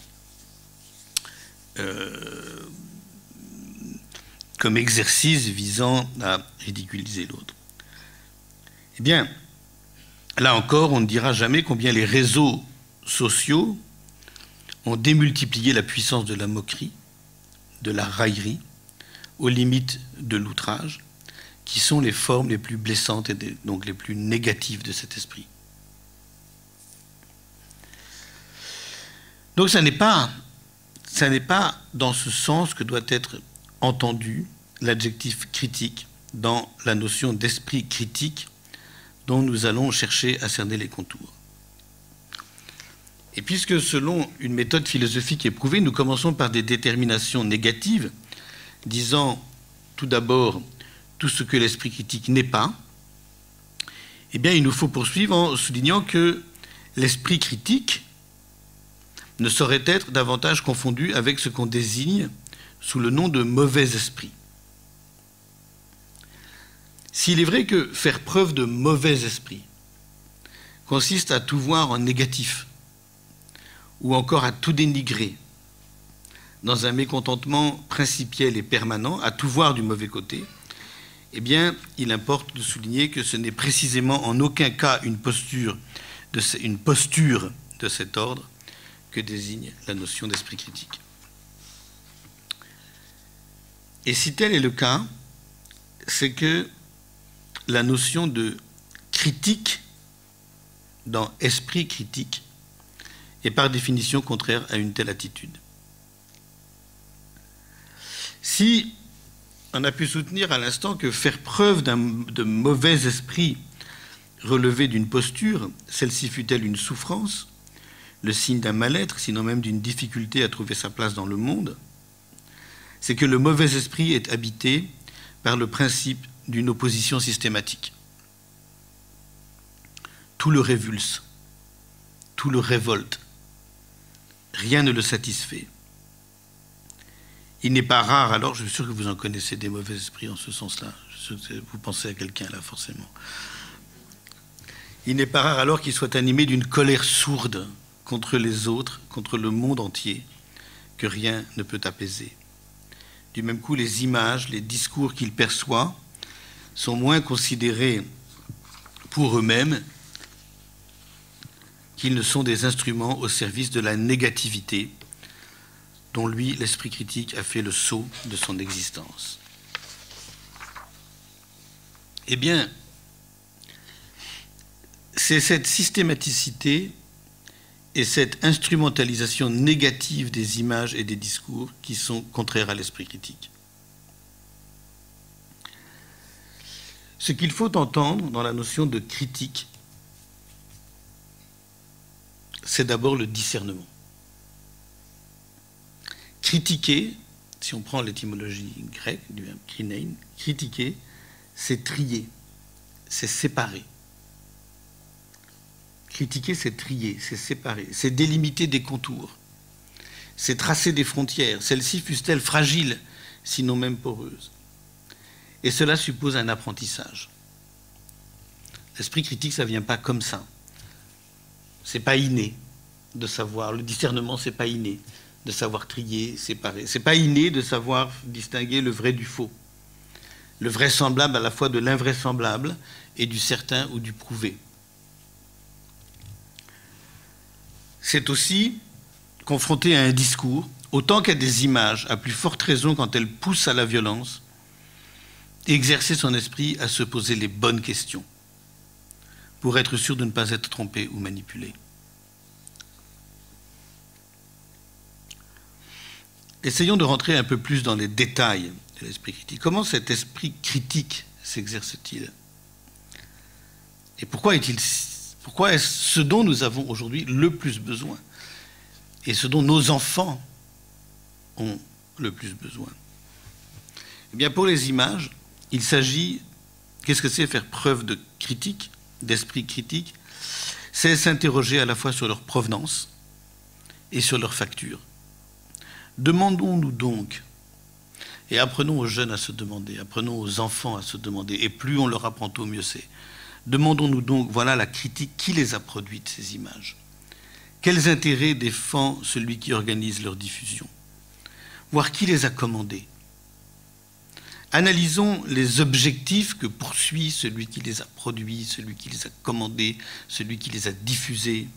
Euh, comme exercice visant à ridiculiser l'autre. Eh bien, là encore, on ne dira jamais combien les réseaux sociaux ont démultiplié la puissance de la moquerie, de la raillerie, aux limites de l'outrage, qui sont les formes les plus blessantes et donc les plus négatives de cet esprit. Donc ça n'est pas... Ce n'est pas dans ce sens que doit être entendu l'adjectif critique dans la notion d'esprit critique dont nous allons chercher à cerner les contours. Et puisque selon une méthode philosophique éprouvée, nous commençons par des déterminations négatives, disant tout d'abord tout ce que l'esprit critique n'est pas, eh bien il nous faut poursuivre en soulignant que l'esprit critique ne saurait être davantage confondu avec ce qu'on désigne sous le nom de mauvais esprit. S'il est vrai que faire preuve de mauvais esprit consiste à tout voir en négatif, ou encore à tout dénigrer, dans un mécontentement principiel et permanent, à tout voir du mauvais côté, eh bien, il importe de souligner que ce n'est précisément en aucun cas une posture de, une posture de cet ordre que désigne la notion d'esprit critique. Et si tel est le cas, c'est que la notion de critique dans esprit critique est par définition contraire à une telle attitude. Si on a pu soutenir à l'instant que faire preuve d'un de mauvais esprit relevait d'une posture, celle-ci fut-elle une souffrance, le signe d'un mal-être, sinon même d'une difficulté à trouver sa place dans le monde, c'est que le mauvais esprit est habité par le principe d'une opposition systématique. Tout le révulse, tout le révolte, rien ne le satisfait. Il n'est pas rare, alors je suis sûr que vous en connaissez des mauvais esprits en ce sens-là, vous pensez à quelqu'un là forcément. Il n'est pas rare alors qu'il soit animé d'une colère sourde contre les autres, contre le monde entier, que rien ne peut apaiser. Du même coup, les images, les discours qu'il perçoit sont moins considérés pour eux-mêmes qu'ils ne sont des instruments au service de la négativité dont lui, l'esprit critique, a fait le sceau de son existence. Eh bien, c'est cette systématicité et cette instrumentalisation négative des images et des discours qui sont contraires à l'esprit critique. Ce qu'il faut entendre dans la notion de critique, c'est d'abord le discernement. Critiquer, si on prend l'étymologie grecque du verbe krinein, critiquer, c'est trier, c'est séparer. Critiquer, c'est trier, c'est séparer, c'est délimiter des contours, c'est tracer des frontières, celles-ci fussent-elles fragiles, sinon même poreuses. Et cela suppose un apprentissage. L'esprit critique, ça ne vient pas comme ça. C'est pas inné de savoir, le discernement, c'est pas inné de savoir trier, séparer. C'est pas inné de savoir distinguer le vrai du faux, le vraisemblable à la fois de l'invraisemblable et du certain ou du prouvé. C'est aussi confronté à un discours, autant qu'à des images, à plus forte raison quand elles poussent à la violence, et exercer son esprit à se poser les bonnes questions, pour être sûr de ne pas être trompé ou manipulé. Essayons de rentrer un peu plus dans les détails de l'esprit critique. Comment cet esprit critique s'exerce-t-il? Et pourquoi est-il, pourquoi est-ce ce dont nous avons aujourd'hui le plus besoin? Et ce dont nos enfants ont le plus besoin? Eh bien, pour les images, il s'agit, qu'est-ce que c'est faire preuve de critique, d'esprit critique? C'est s'interroger à la fois sur leur provenance et sur leur facture. Demandons-nous donc, et apprenons aux jeunes à se demander, apprenons aux enfants à se demander, et plus on leur apprend tôt, mieux c'est. Demandons-nous donc, voilà la critique, qui les a produites, ces images? Quels intérêts défend celui qui organise leur diffusion? Voir qui les a commandées? Analysons les objectifs que poursuit celui qui les a produits, celui qui les a commandés, celui qui les a diffusés.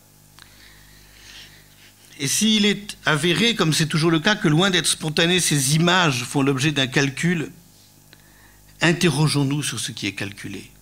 Et s'il est avéré, comme c'est toujours le cas, que loin d'être spontané, ces images font l'objet d'un calcul, interrogeons-nous sur ce qui est calculé.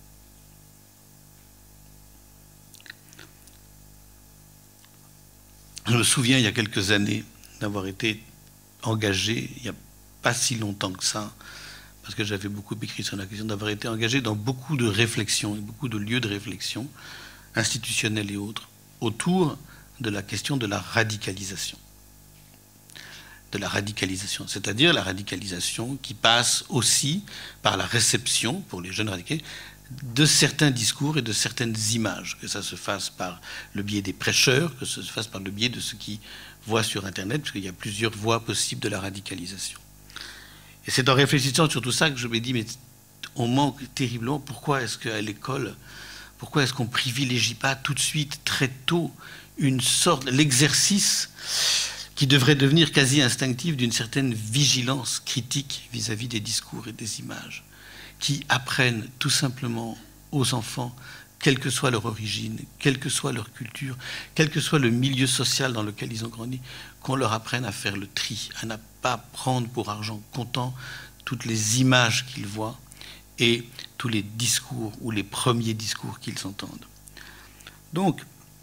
Je me souviens, il y a quelques années, d'avoir été engagé, il n'y a pas si longtemps que ça, parce que j'avais beaucoup écrit sur la question, d'avoir été engagé dans beaucoup de réflexions, et beaucoup de lieux de réflexion, institutionnels et autres, autour de la question de la radicalisation. De la radicalisation, c'est-à-dire la radicalisation qui passe aussi par la réception, pour les jeunes radicaux, de certains discours et de certaines images, que ça se fasse par le biais des prêcheurs, que ça se fasse par le biais de ceux qui voient sur Internet, parce qu'il y a plusieurs voies possibles de la radicalisation. Et c'est en réfléchissant sur tout ça que je me dis, mais on manque terriblement, pourquoi est-ce qu'à l'école, pourquoi est-ce qu'on ne privilégie pas tout de suite, très tôt, une sorte, l'exercice qui devrait devenir quasi instinctif d'une certaine vigilance critique vis-à-vis des discours et des images, qui apprennent tout simplement aux enfants, quelle que soit leur origine, quelle que soit leur culture, quel que soit le milieu social dans lequel ils ont grandi, qu'on leur apprenne à faire le tri, à ne pas prendre pour argent comptant toutes les images qu'ils voient et tous les discours ou les premiers discours qu'ils entendent. Donc,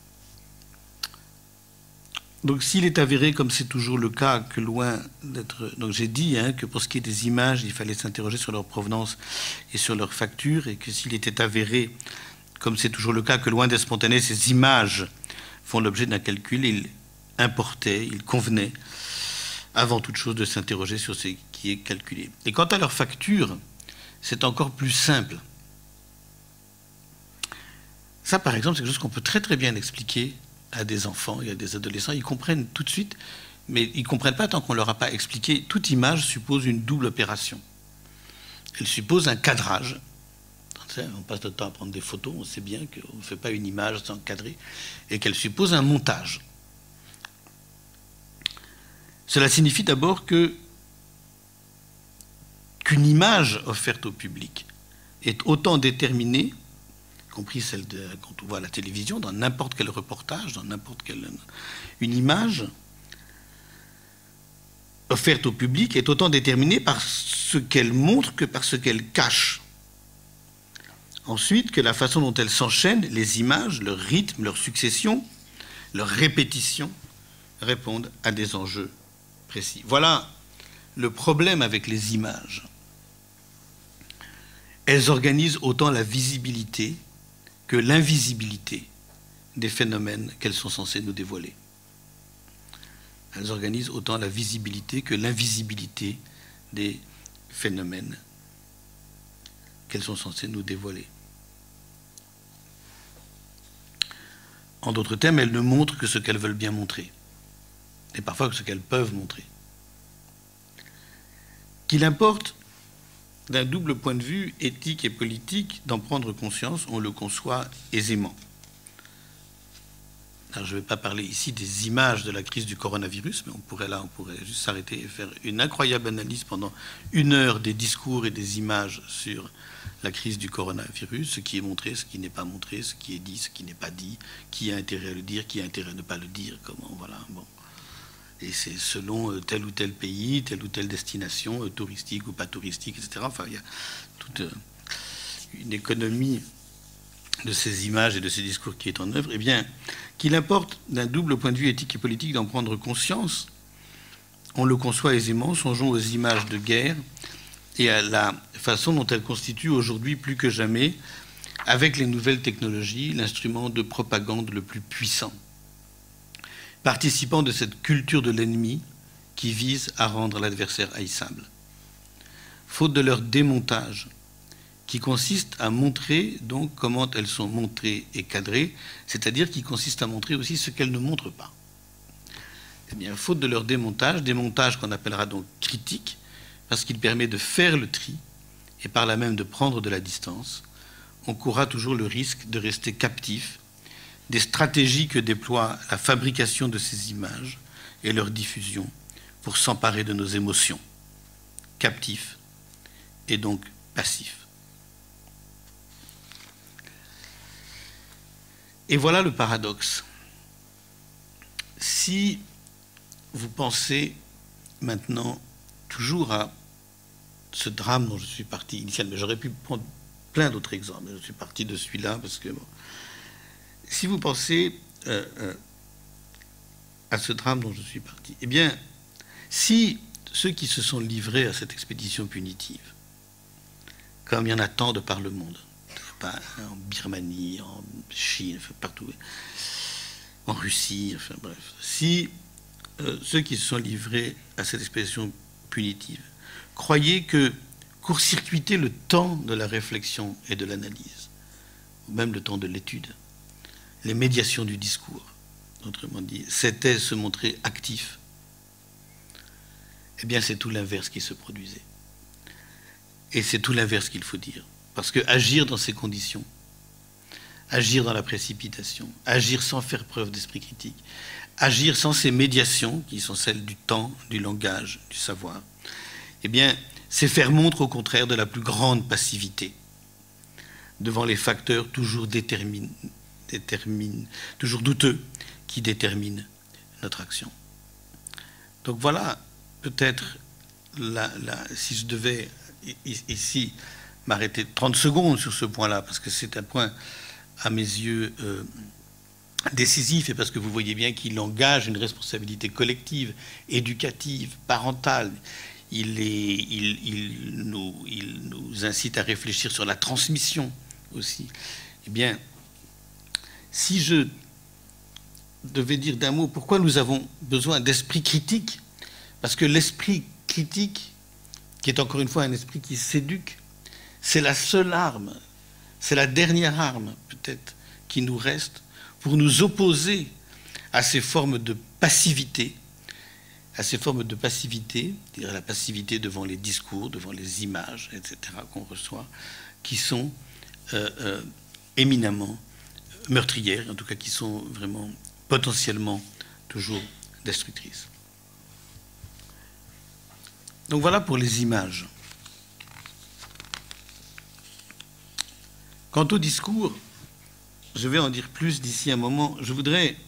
donc s'il est avéré, comme c'est toujours le cas, que loin d'être... Donc j'ai dit hein, que pour ce qui est des images, il fallait s'interroger sur leur provenance et sur leur facture, et que s'il était avéré, comme c'est toujours le cas, que loin d'être spontané, ces images font l'objet d'un calcul, il importait, il convenait, avant toute chose, de s'interroger sur ce qui est calculé. Et quant à leur facture, c'est encore plus simple. Ça, par exemple, c'est quelque chose qu'on peut très très bien expliquer à des enfants et à des adolescents. Ils comprennent tout de suite, mais ils ne comprennent pas tant qu'on ne leur a pas expliqué. Toute image suppose une double opération. Elle suppose un cadrage. On passe notre temps à prendre des photos, on sait bien qu'on ne fait pas une image sans cadrer, et qu'elle suppose un montage. Cela signifie d'abord que qu'une image offerte au public est autant déterminée, y compris celle de, quand on voit à la télévision, dans n'importe quel reportage, dans n'importe quelle... Une image offerte au public est autant déterminée par ce qu'elle montre que par ce qu'elle cache. Ensuite, que la façon dont elles s'enchaînent, les images, leur rythme, leur succession, leur répétition, répondent à des enjeux précis. Voilà le problème avec les images. Elles organisent autant la visibilité que l'invisibilité des phénomènes qu'elles sont censées nous dévoiler. Elles organisent autant la visibilité que l'invisibilité des phénomènes qu'elles sont censées nous dévoiler. En d'autres termes, elles ne montrent que ce qu'elles veulent bien montrer, et parfois que ce qu'elles peuvent montrer. Qu'il importe, d'un double point de vue éthique et politique, d'en prendre conscience, on le conçoit aisément. Alors, je ne vais pas parler ici des images de la crise du coronavirus, mais on pourrait là, on pourrait juste s'arrêter et faire une incroyable analyse pendant une heure des discours et des images sur la crise du coronavirus, ce qui est montré, ce qui n'est pas montré, ce qui est dit, ce qui n'est pas dit, qui a intérêt à le dire, qui a intérêt à ne pas le dire, comment, voilà, bon. Et c'est selon tel ou tel pays, telle ou telle destination, touristique ou pas touristique, et cetera. Enfin, il y a toute une économie de ces images et de ces discours qui est en œuvre. Eh bien, qu'il importe d'un double point de vue éthique et politique d'en prendre conscience, on le conçoit aisément. Songeons aux images de guerre et à la façon dont elles constituent aujourd'hui plus que jamais, avec les nouvelles technologies, l'instrument de propagande le plus puissant, participant de cette culture de l'ennemi qui vise à rendre l'adversaire haïssable. Faute de leur démontage, qui consiste à montrer donc comment elles sont montrées et cadrées, c'est-à-dire qui consiste à montrer aussi ce qu'elles ne montrent pas. Eh bien, faute de leur démontage, démontage qu'on appellera donc critique, parce qu'il permet de faire le tri et par là même de prendre de la distance, on courra toujours le risque de rester captif des stratégies que déploie la fabrication de ces images et leur diffusion pour s'emparer de nos émotions, captifs et donc passifs. Et voilà le paradoxe. Si vous pensez maintenant toujours à ce drame dont je suis parti initialement, mais j'aurais pu prendre plein d'autres exemples, mais je suis parti de celui-là parce que... Bon, si vous pensez euh, euh, à ce drame dont je suis parti, eh bien, si ceux qui se sont livrés à cette expédition punitive, comme il y en a tant de par le monde, pas, en Birmanie, en Chine, enfin, partout, en Russie, enfin bref, si euh, ceux qui se sont livrés à cette expédition punitive croyaient que court-circuiter le temps de la réflexion et de l'analyse, ou même le temps de l'étude, les médiations du discours, autrement dit, c'était se montrer actif, eh bien c'est tout l'inverse qui se produisait. Et c'est tout l'inverse qu'il faut dire. Parce que agir dans ces conditions, agir dans la précipitation, agir sans faire preuve d'esprit critique, agir sans ces médiations qui sont celles du temps, du langage, du savoir, eh bien c'est faire montre au contraire de la plus grande passivité devant les facteurs toujours déterminés, détermine, toujours douteux, qui déterminent notre action. Donc voilà, peut-être, la, la, si je devais ici m'arrêter trente secondes sur ce point-là, parce que c'est un point, à mes yeux, euh, décisif, et parce que vous voyez bien qu'il engage une responsabilité collective, éducative, parentale. Il, est, il, il, nous, il nous incite à réfléchir sur la transmission aussi. Eh bien, si je devais dire d'un mot pourquoi nous avons besoin d'esprit critique, parce que l'esprit critique, qui est encore une fois un esprit qui s'éduque, c'est la seule arme, c'est la dernière arme peut-être qui nous reste pour nous opposer à ces formes de passivité, à ces formes de passivité, c'est-à-dire la passivité devant les discours, devant les images, et cetera, qu'on reçoit, qui sont euh, euh, éminemment meurtrières, en tout cas qui sont vraiment potentiellement toujours destructrices. Donc voilà pour les images. Quant au discours, je vais en dire plus d'ici un moment. Je voudrais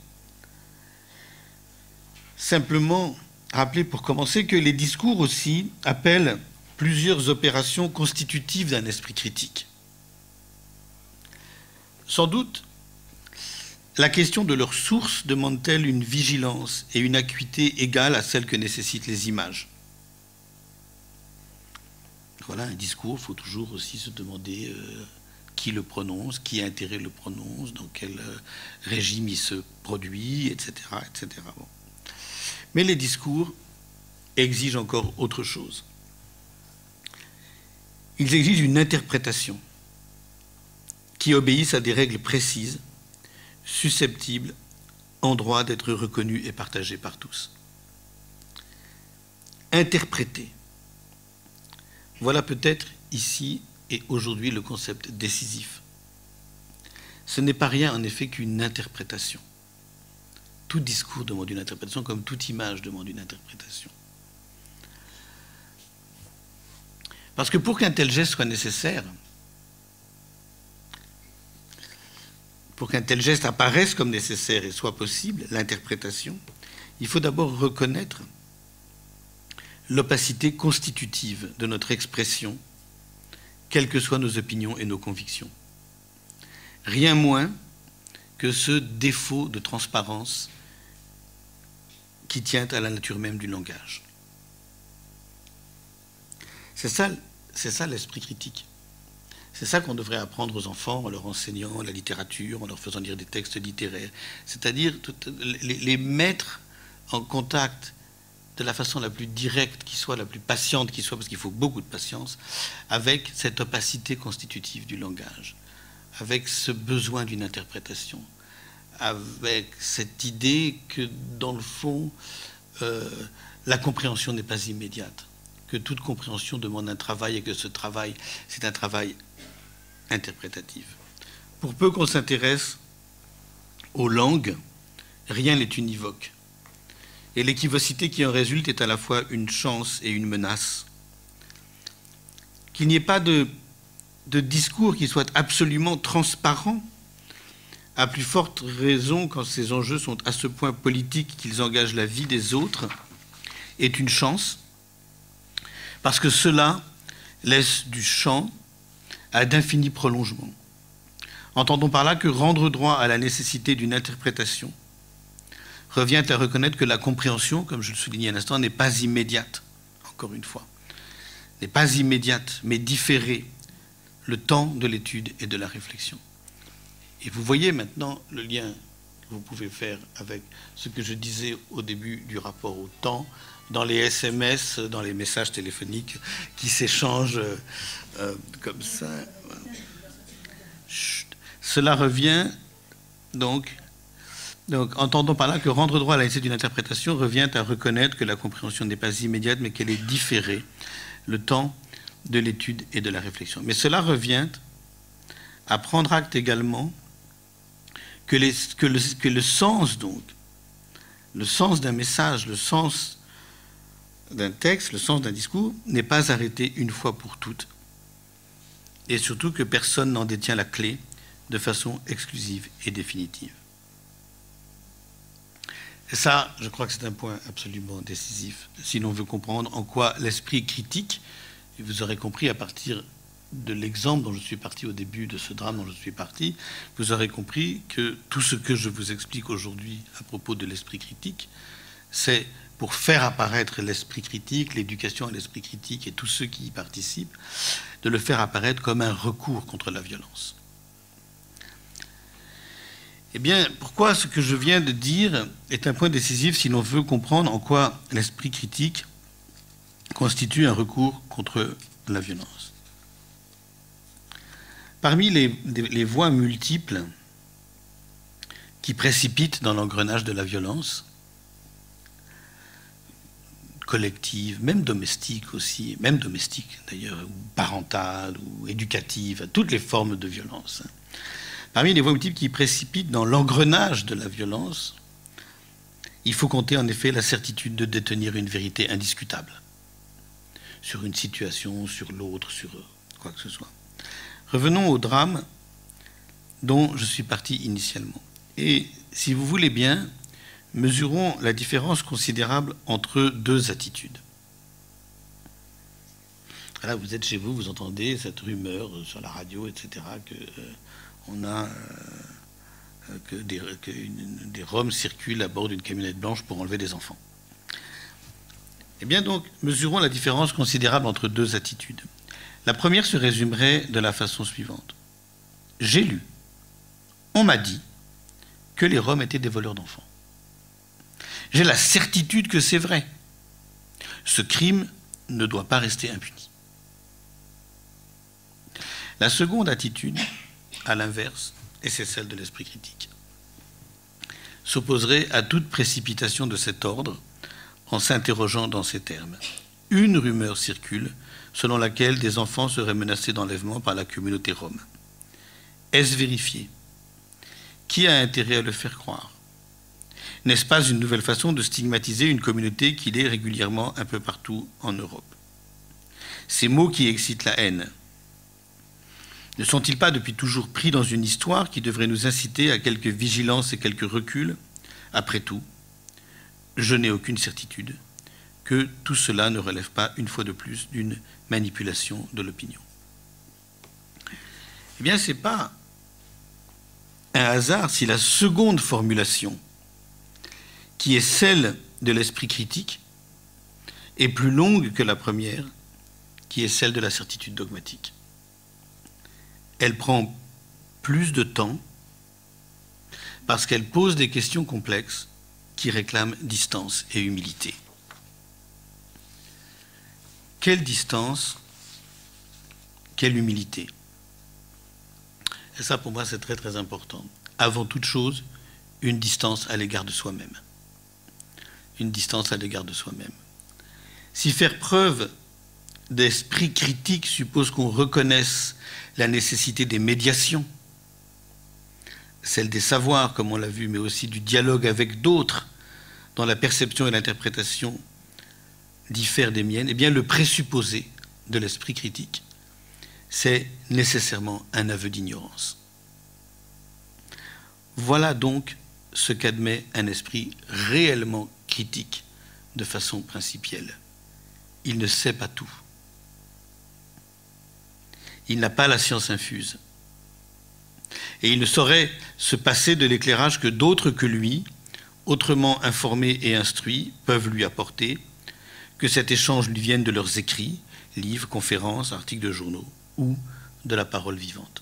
simplement rappeler pour commencer que les discours aussi appellent plusieurs opérations constitutives d'un esprit critique. Sans doute, la question de leur source demande-t-elle une vigilance et une acuité égale à celle que nécessitent les images? Voilà, un discours, il faut toujours aussi se demander euh, qui le prononce, qui a intérêt le prononce, dans quel euh, régime il se produit, et cetera, et cetera. Bon. Mais les discours exigent encore autre chose. Ils exigent une interprétation qui obéisse à des règles précises, susceptibles, en droit d'être reconnues et partagées par tous. Interpréter. Voilà peut-être ici et aujourd'hui le concept décisif. Ce n'est pas rien en effet qu'une interprétation. Tout discours demande une interprétation, comme toute image demande une interprétation. Parce que pour qu'un tel geste soit nécessaire, pour qu'un tel geste apparaisse comme nécessaire et soit possible, l'interprétation, il faut d'abord reconnaître l'opacité constitutive de notre expression, quelles que soient nos opinions et nos convictions. Rien moins que ce défaut de transparence qui tient à la nature même du langage. C'est ça, c'est ça l'esprit critique. C'est ça qu'on devrait apprendre aux enfants en leur enseignant la littérature, en leur faisant lire des textes littéraires. C'est-à-dire les, les mettre en contact de la façon la plus directe qui soit, la plus patiente qui soit, parce qu'il faut beaucoup de patience, avec cette opacité constitutive du langage, avec ce besoin d'une interprétation, avec cette idée que, dans le fond, euh, la compréhension n'est pas immédiate, que toute compréhension demande un travail et que ce travail, c'est un travail interprétatif. Pour peu qu'on s'intéresse aux langues, rien n'est univoque. Et l'équivocité qui en résulte est à la fois une chance et une menace. Qu'il n'y ait pas de, de discours qui soit absolument transparent, à plus forte raison quand ces enjeux sont à ce point politiques qu'ils engagent la vie des autres, est une chance, parce que cela laisse du champ à d'infinis prolongements. Entendons par là que rendre droit à la nécessité d'une interprétation revient à reconnaître que la compréhension, comme je le soulignais à l'instant, n'est pas immédiate, encore une fois, n'est pas immédiate, mais différée, le temps de l'étude et de la réflexion. Et vous voyez maintenant le lien que vous pouvez faire avec ce que je disais au début du rapport au temps, dans les S M S, dans les messages téléphoniques qui s'échangent euh, comme ça. Chut. Cela revient donc... Donc, entendons par là que rendre droit à la nécessité d'une interprétation revient à reconnaître que la compréhension n'est pas immédiate, mais qu'elle est différée, le temps de l'étude et de la réflexion. Mais cela revient à prendre acte également que, les, que, le, que le sens, donc, le sens d'un message, le sens d'un texte, le sens d'un discours, n'est pas arrêté une fois pour toutes. Et surtout que personne n'en détient la clé de façon exclusive et définitive. Et ça, je crois que c'est un point absolument décisif, si l'on veut comprendre en quoi l'esprit critique, et vous aurez compris à partir de l'exemple dont je suis parti au début de ce drame dont je suis parti, vous aurez compris que tout ce que je vous explique aujourd'hui à propos de l'esprit critique, c'est pour faire apparaître l'esprit critique, l'éducation à l'esprit critique et tous ceux qui y participent, de le faire apparaître comme un recours contre la violence. Eh bien, pourquoi ce que je viens de dire est un point décisif si l'on veut comprendre en quoi l'esprit critique constitue un recours contre la violence. Parmi les, les voies multiples qui précipitent dans l'engrenage de la violence, collective, même domestique aussi, même domestique d'ailleurs, ou parentale, ou éducative, toutes les formes de violence. Parmi les voies multiples qui précipitent dans l'engrenage de la violence, il faut compter en effet la certitude de détenir une vérité indiscutable sur une situation, sur l'autre, sur quoi que ce soit. Revenons au drame dont je suis parti initialement. Et si vous voulez bien, mesurons la différence considérable entre deux attitudes. Là, vous êtes chez vous, vous entendez cette rumeur sur la radio, et cetera, que euh, on a euh, que, des, que une, des Roms circulent à bord d'une camionnette blanche pour enlever des enfants. Eh bien donc, mesurons la différence considérable entre deux attitudes. La première se résumerait de la façon suivante. J'ai lu, on m'a dit que les Roms étaient des voleurs d'enfants. J'ai la certitude que c'est vrai. Ce crime ne doit pas rester impuni. La seconde attitude, à l'inverse, et c'est celle de l'esprit critique, s'opposerait à toute précipitation de cet ordre en s'interrogeant dans ces termes. Une rumeur circule selon laquelle des enfants seraient menacés d'enlèvement par la communauté rome. Est-ce vérifié? Qui a intérêt à le faire croire? N'est-ce pas une nouvelle façon de stigmatiser une communauté qui l'est régulièrement un peu partout en Europe? Ces mots qui excitent la haine, ne sont-ils pas depuis toujours pris dans une histoire qui devrait nous inciter à quelque vigilance et quelque recul? Après tout, je n'ai aucune certitude que tout cela ne relève pas, une fois de plus, d'une manipulation de l'opinion. Eh bien, ce n'est pas un hasard si la seconde formulation, qui est celle de l'esprit critique, est plus longue que la première, qui est celle de la certitude dogmatique. Elle prend plus de temps parce qu'elle pose des questions complexes qui réclament distance et humilité. Quelle distance, quelle humilité? Et ça, pour moi, c'est très très important. Avant toute chose, une distance à l'égard de soi-même. Une distance à l'égard de soi-même. Si faire preuve d'esprit critique suppose qu'on reconnaisse la nécessité des médiations, celle des savoirs, comme on l'a vu, mais aussi du dialogue avec d'autres, dont la perception et l'interprétation diffèrent des miennes, eh bien le présupposé de l'esprit critique, c'est nécessairement un aveu d'ignorance. Voilà donc ce qu'admet un esprit réellement critique de façon principielle. Il ne sait pas tout. Il n'a pas la science infuse. Et il ne saurait se passer de l'éclairage que d'autres que lui, autrement informés et instruits, peuvent lui apporter, que cet échange lui vienne de leurs écrits, livres, conférences, articles de journaux, ou de la parole vivante.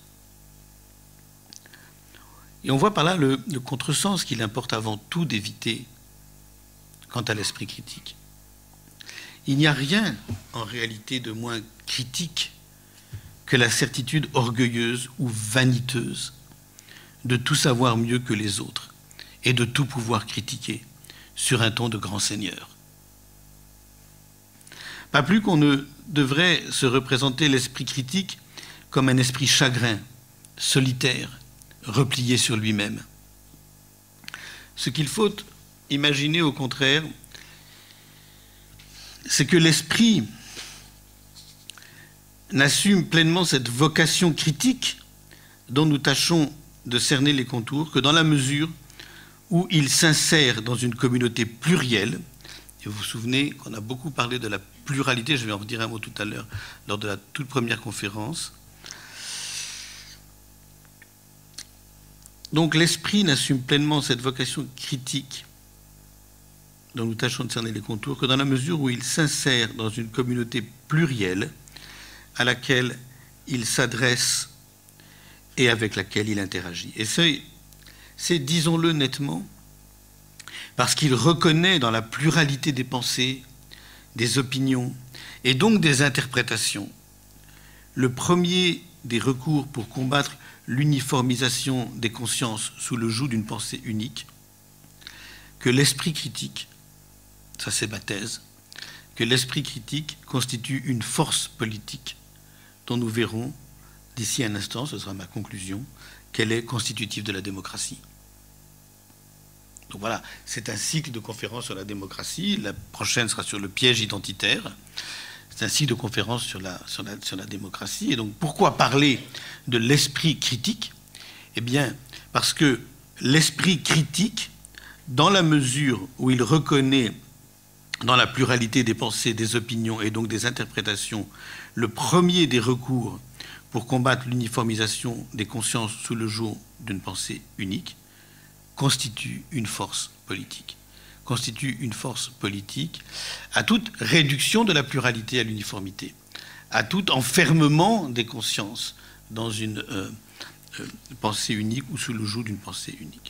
Et on voit par là le, le contresens qu'il importe avant tout d'éviter quant à l'esprit critique. Il n'y a rien, en réalité, de moins critique que la certitude orgueilleuse ou vaniteuse de tout savoir mieux que les autres et de tout pouvoir critiquer sur un ton de grand seigneur. Pas plus qu'on ne devrait se représenter l'esprit critique comme un esprit chagrin, solitaire, replié sur lui-même. Ce qu'il faut imaginer au contraire, c'est que l'esprit n'assume pleinement cette vocation critique dont nous tâchons de cerner les contours que dans la mesure où il s'insère dans une communauté plurielle, Et vous vous souvenez qu'on a beaucoup parlé de la pluralité, je vais en redire un mot tout à l'heure, lors de la toute première conférence. Donc l'esprit n'assume pleinement cette vocation critique dont nous tâchons de cerner les contours que dans la mesure où il s'insère dans une communauté plurielle à laquelle il s'adresse et avec laquelle il interagit. Et c'est, c'est disons-le nettement, parce qu'il reconnaît dans la pluralité des pensées, des opinions et donc des interprétations le premier des recours pour combattre l'uniformisation des consciences sous le joug d'une pensée unique, que l'esprit critique, ça c'est ma thèse, que l'esprit critique constitue une force politique dont nous verrons d'ici un instant, ce sera ma conclusion, qu'elle est constitutive de la démocratie. Donc voilà, c'est un cycle de conférences sur la démocratie, la prochaine sera sur le piège identitaire, c'est un cycle de conférences sur la, sur la, sur la démocratie. Et donc pourquoi parler de l'esprit critique? Eh bien, parce que l'esprit critique, dans la mesure où il reconnaît dans la pluralité des pensées, des opinions et donc des interprétations, le premier des recours pour combattre l'uniformisation des consciences sous le joug d'une pensée unique, constitue une force politique. Constitue une force politique à toute réduction de la pluralité à l'uniformité, à tout enfermement des consciences dans une euh, euh, pensée unique ou sous le joug d'une pensée unique.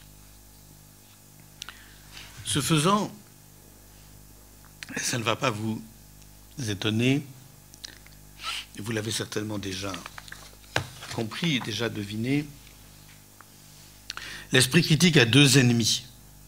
Ce faisant, ça ne va pas vous étonner, vous l'avez certainement déjà compris, déjà deviné, l'esprit critique a deux ennemis,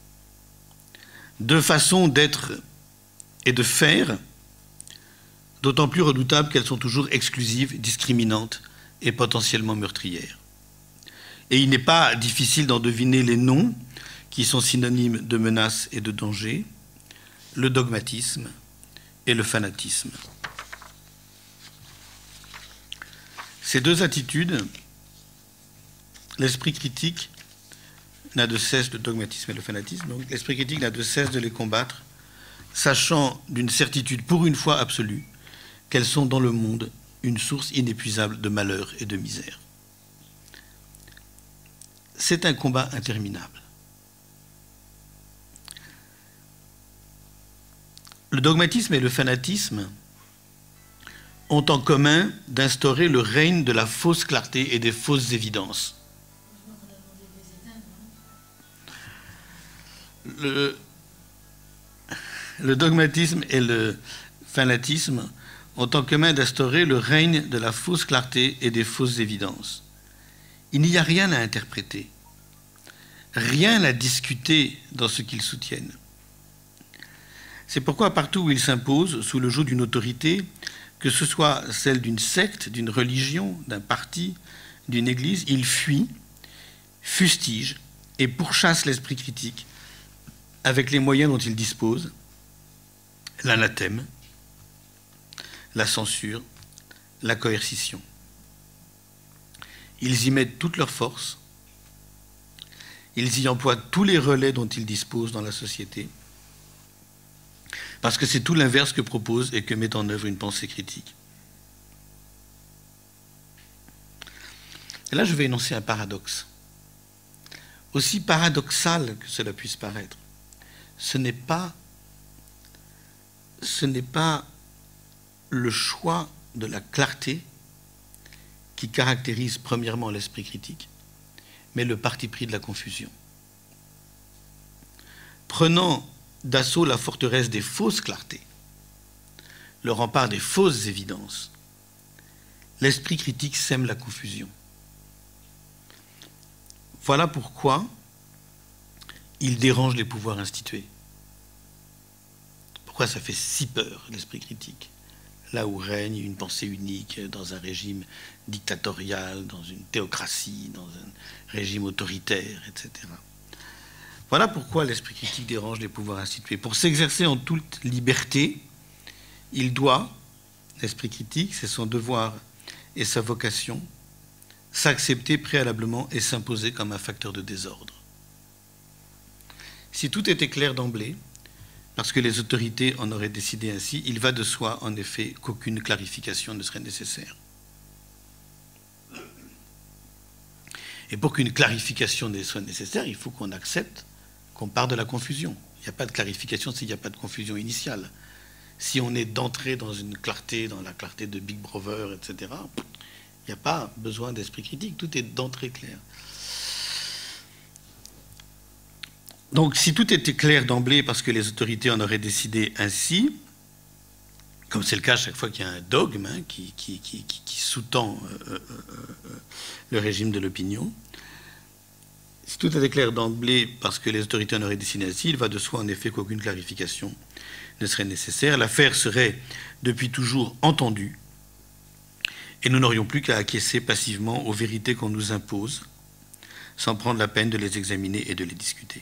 deux façons d'être et de faire, d'autant plus redoutables qu'elles sont toujours exclusives, discriminantes et potentiellement meurtrières. Et il n'est pas difficile d'en deviner les noms qui sont synonymes de menace et de danger, le dogmatisme et le fanatisme. Ces deux attitudes, l'esprit critique n'a de cesse, le dogmatisme et le fanatisme, donc l'esprit critique n'a de cesse de les combattre, sachant d'une certitude pour une fois absolue qu'elles sont dans le monde une source inépuisable de malheur et de misère. C'est un combat interminable. Le dogmatisme et le fanatisme ont en commun d'instaurer le règne de la fausse clarté et des fausses évidences. Le, le dogmatisme et le fanatisme ont en commun d'instaurer le règne de la fausse clarté et des fausses évidences. Il n'y a rien à interpréter, rien à discuter dans ce qu'ils soutiennent. C'est pourquoi partout où ils s'imposent, sous le joug d'une autorité, que ce soit celle d'une secte, d'une religion, d'un parti, d'une église, ils fuient, fustigent et pourchassent l'esprit critique avec les moyens dont ils disposent, l'anathème, la censure, la coercition. Ils y mettent toute leur force, ils y emploient tous les relais dont ils disposent dans la société, parce que c'est tout l'inverse que propose et que met en œuvre une pensée critique. Et là, je vais énoncer un paradoxe. Aussi paradoxal que cela puisse paraître, ce n'est pas, ce n'est pas le choix de la clarté qui caractérise premièrement l'esprit critique, mais le parti pris de la confusion. Prenant d'assaut la forteresse des fausses clartés, le rempart des fausses évidences, l'esprit critique sème la confusion. Voilà pourquoi il dérange les pouvoirs institués. Pourquoi ça fait si peur, l'esprit critique, là où règne une pensée unique, dans un régime dictatorial, dans une théocratie, dans un régime autoritaire, et cetera. Voilà pourquoi l'esprit critique dérange les pouvoirs institués. Pour s'exercer en toute liberté, il doit, l'esprit critique, c'est son devoir et sa vocation, s'accepter préalablement et s'imposer comme un facteur de désordre. Si tout était clair d'emblée, parce que les autorités en auraient décidé ainsi, il va de soi, en effet, qu'aucune clarification ne serait nécessaire. Et pour qu'une clarification soit nécessaire, il faut qu'on accepte qu'on part de la confusion. Il n'y a pas de clarification s'il n'y a pas de confusion initiale. Si on est d'entrer dans une clarté, dans la clarté de Big Brother, et cetera, il n'y a pas besoin d'esprit critique, tout est d'entrée clair. Donc si tout était clair d'emblée parce que les autorités en auraient décidé ainsi, comme c'est le cas chaque fois qu'il y a un dogme hein, qui, qui, qui, qui, qui sous-tend euh, euh, euh, le régime de l'opinion, si tout était clair d'emblée parce que les autorités en auraient décidé ainsi, il va de soi en effet qu'aucune clarification ne serait nécessaire. L'affaire serait depuis toujours entendue et nous n'aurions plus qu'à acquiescer passivement aux vérités qu'on nous impose sans prendre la peine de les examiner et de les discuter.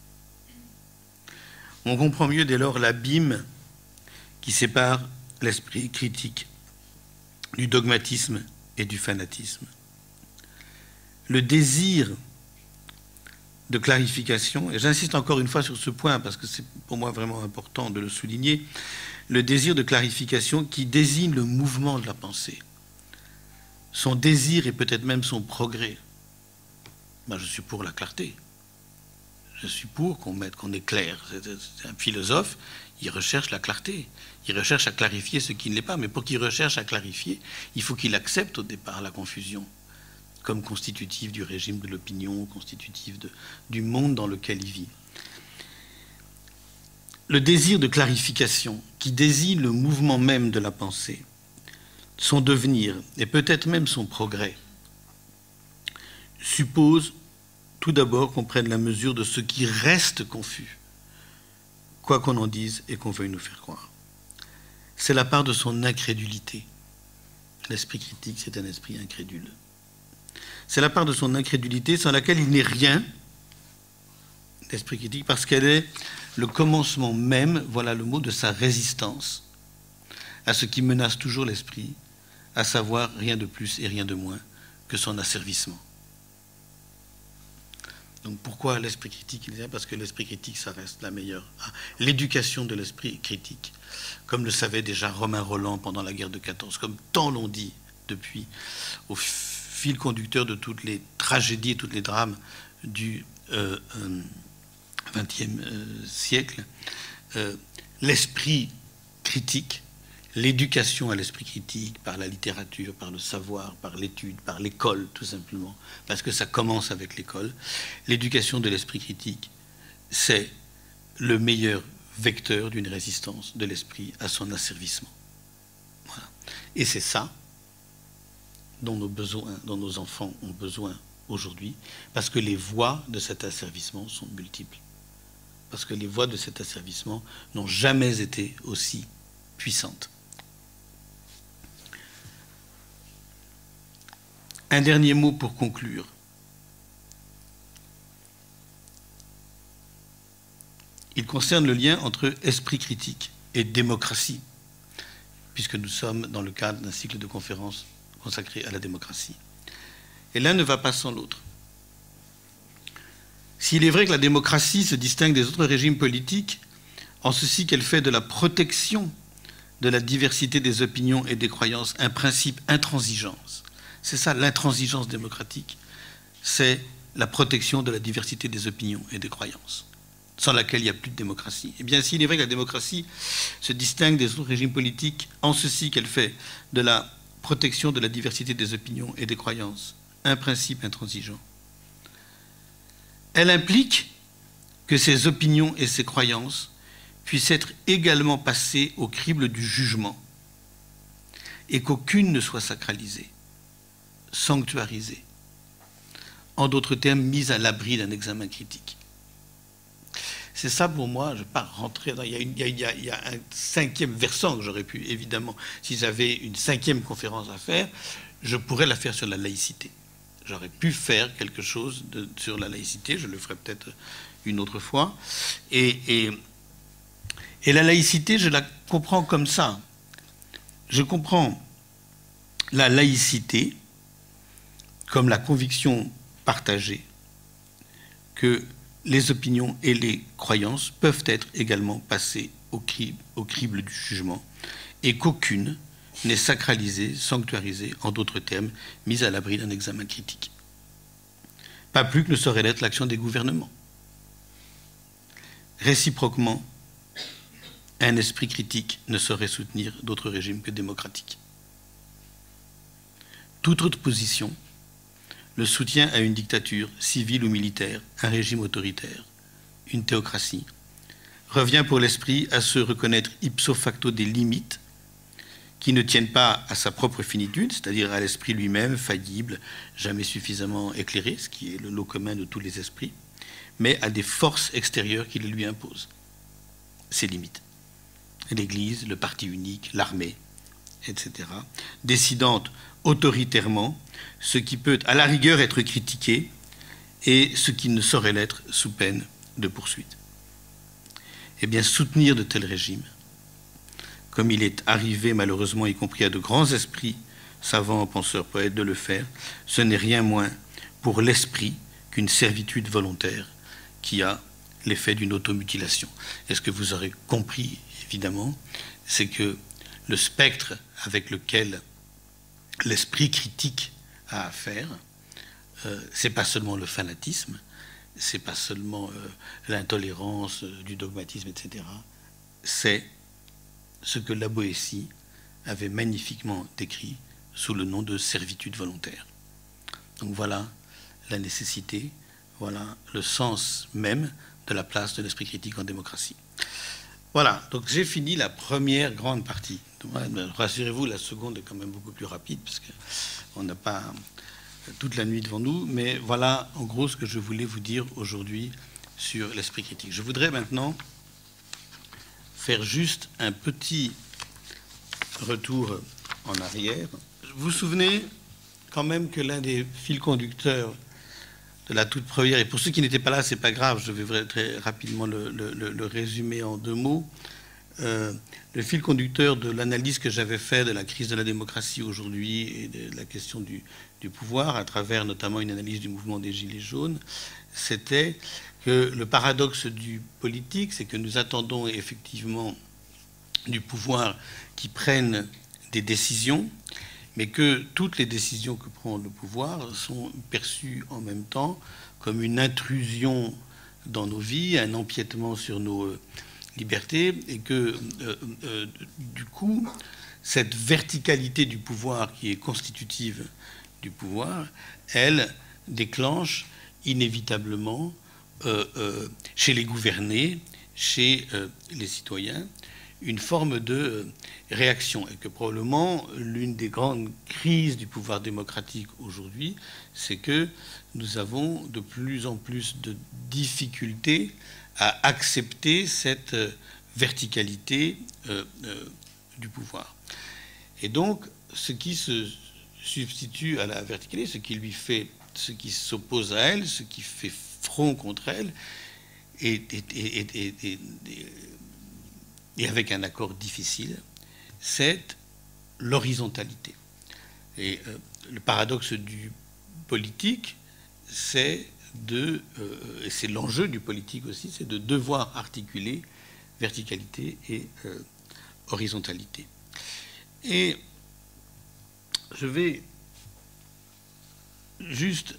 On comprend mieux dès lors l'abîme qui sépare l'esprit critique du dogmatisme et du fanatisme. Le désir de clarification, et j'insiste encore une fois sur ce point parce que c'est pour moi vraiment important de le souligner, le désir de clarification qui désigne le mouvement de la pensée, son désir et peut-être même son progrès. Ben, je suis pour la clarté. Je suis pour qu'on mette, qu'on éclaire. C'est un philosophe, il recherche la clarté. Il recherche à clarifier ce qui ne l'est pas. Mais pour qu'il recherche à clarifier, il faut qu'il accepte au départ la confusion comme constitutive du régime de l'opinion, constitutive de, du monde dans lequel il vit. Le désir de clarification qui désigne le mouvement même de la pensée, son devenir et peut-être même son progrès, suppose tout d'abord qu'on prenne la mesure de ce qui reste confus, quoi qu'on en dise et qu'on veuille nous faire croire. C'est la part de son incrédulité. L'esprit critique, c'est un esprit incrédule. C'est la part de son incrédulité sans laquelle il n'est rien, l'esprit critique, parce qu'elle est le commencement même, voilà le mot, de sa résistance à ce qui menace toujours l'esprit, à savoir rien de plus et rien de moins que son asservissement. Donc pourquoi l'esprit critique? Parce que l'esprit critique, ça reste la meilleure. Ah, l'éducation de l'esprit critique, comme le savait déjà Romain Rolland pendant la guerre de quatorze, comme tant l'ont dit depuis, au fil conducteur de toutes les tragédies et tous les drames du euh, euh, vingtième euh, siècle, euh, l'esprit critique, l'éducation à l'esprit critique par la littérature, par le savoir, par l'étude, par l'école tout simplement, parce que ça commence avec l'école. L'éducation de l'esprit critique, c'est le meilleur vecteur d'une résistance de l'esprit à son asservissement. Voilà. Et c'est ça dont nos besoins, dont nos enfants ont besoin aujourd'hui, parce que les voies de cet asservissement sont multiples. Parce que les voies de cet asservissement n'ont jamais été aussi puissantes. Un dernier mot pour conclure. Il concerne le lien entre esprit critique et démocratie, puisque nous sommes dans le cadre d'un cycle de conférences consacré à la démocratie. Et l'un ne va pas sans l'autre. S'il est vrai que la démocratie se distingue des autres régimes politiques, en ceci qu'elle fait de la protection de la diversité des opinions et des croyances un principe intransigeance. C'est ça, l'intransigeance démocratique. C'est la protection de la diversité des opinions et des croyances, sans laquelle il n'y a plus de démocratie. Eh bien, s'il est vrai que la démocratie se distingue des autres régimes politiques en ceci qu'elle fait de la protection de la diversité des opinions et des croyances un principe intransigeant, elle implique que ces opinions et ces croyances puissent être également passées au crible du jugement et qu'aucune ne soit sacralisée, sanctuarisée, en d'autres termes, mise à l'abri d'un examen critique. C'est ça pour moi, je ne vais pas rentrer dans... Il y a, une, il y a, il y a un cinquième versant que j'aurais pu, évidemment, si j'avais une cinquième conférence à faire, je pourrais la faire sur la laïcité. J'aurais pu faire quelque chose de, sur la laïcité, je le ferai peut-être une autre fois. Et, et, et la laïcité, je la comprends comme ça. Je comprends la laïcité comme la conviction partagée que les opinions et les croyances peuvent être également passées au, cri au crible du jugement et qu'aucune n'est sacralisée, sanctuarisée, en d'autres termes, mise à l'abri d'un examen critique. Pas plus que ne saurait l'être l'action des gouvernements. Réciproquement, un esprit critique ne saurait soutenir d'autres régimes que démocratiques. Toute autre position, le soutien à une dictature civile ou militaire, un régime autoritaire, une théocratie, revient pour l'esprit à se reconnaître ipso facto des limites qui ne tiennent pas à sa propre finitude, c'est-à-dire à l'esprit lui-même, faillible, jamais suffisamment éclairé, ce qui est le lot commun de tous les esprits, mais à des forces extérieures qui les lui imposent, ces limites. L'Église, le parti unique, l'armée, et cetera, décidant autoritairement ce qui peut à la rigueur être critiqué et ce qui ne saurait l'être sous peine de poursuite. Eh bien, soutenir de tels régimes, comme il est arrivé malheureusement, y compris à de grands esprits, savants, penseurs, poètes, de le faire, ce n'est rien moins pour l'esprit qu'une servitude volontaire qui a l'effet d'une automutilation. Et ce que vous aurez compris, évidemment, c'est que le spectre avec lequel l'esprit critique a affaire, euh, c'est pas seulement le fanatisme, c'est pas seulement euh, l'intolérance, euh, du dogmatisme, et cetera. C'est ce que la Boétie avait magnifiquement décrit sous le nom de servitude volontaire. Donc voilà la nécessité, voilà le sens même de la place de l'esprit critique en démocratie. Voilà, donc j'ai fini la première grande partie. Rassurez-vous, la seconde est quand même beaucoup plus rapide, parce qu'on n'a pas toute la nuit devant nous, mais voilà en gros ce que je voulais vous dire aujourd'hui sur l'esprit critique. Je voudrais maintenant faire juste un petit retour en arrière. Vous vous souvenez quand même que l'un des fils conducteurs de la toute première, et pour ceux qui n'étaient pas là, c'est pas grave, je vais très rapidement le, le, le résumer en deux mots. Euh, le fil conducteur de l'analyse que j'avais fait de la crise de la démocratie aujourd'hui et de la question du, du pouvoir, à travers notamment une analyse du mouvement des Gilets jaunes, c'était que le paradoxe du politique, c'est que nous attendons effectivement du pouvoir qui prenne des décisions, mais que toutes les décisions que prend le pouvoir sont perçues en même temps comme une intrusion dans nos vies, un empiètement sur nos libertés, et que euh, euh, du coup, cette verticalité du pouvoir qui est constitutive du pouvoir, elle déclenche inévitablement euh, euh, chez les gouvernés, chez euh, les citoyens, une forme de euh, réaction, et que probablement l'une des grandes crises du pouvoir démocratique aujourd'hui, c'est que nous avons de plus en plus de difficultés à accepter cette euh, verticalité euh, euh, du pouvoir. Et donc, ce qui se substitue à la verticalité, ce qui lui fait, ce qui s'oppose à elle, ce qui fait front contre elle, et, et, et, et, et, et avec un accord difficile, c'est l'horizontalité. Et euh, le paradoxe du politique, c'est de, euh, et c'est l'enjeu du politique aussi, c'est de devoir articuler verticalité et euh, horizontalité. Et je vais juste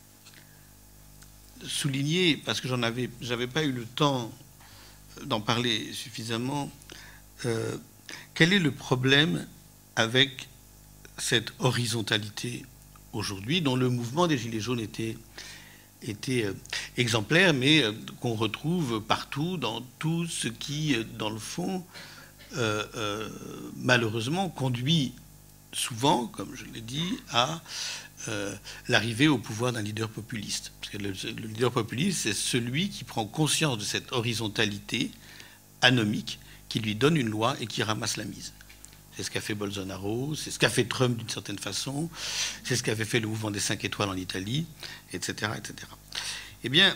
souligner, parce que j'en avais, j'avais pas eu le temps d'en parler suffisamment, euh, quel est le problème avec cette horizontalité aujourd'hui, dont le mouvement des Gilets jaunes était, était euh, exemplaire, mais euh, qu'on retrouve partout dans tout ce qui, euh, dans le fond, euh, euh, malheureusement, conduit souvent, comme je l'ai dit, à euh, l'arrivée au pouvoir d'un leader populiste. Parce que le, le leader populiste, c'est celui qui prend conscience de cette horizontalité anomique, qui lui donne une loi et qui ramasse la mise. C'est ce qu'a fait Bolsonaro, c'est ce qu'a fait Trump d'une certaine façon, c'est ce qu'avait fait le mouvement des cinq étoiles en Italie, et cetera, et cetera. Eh bien,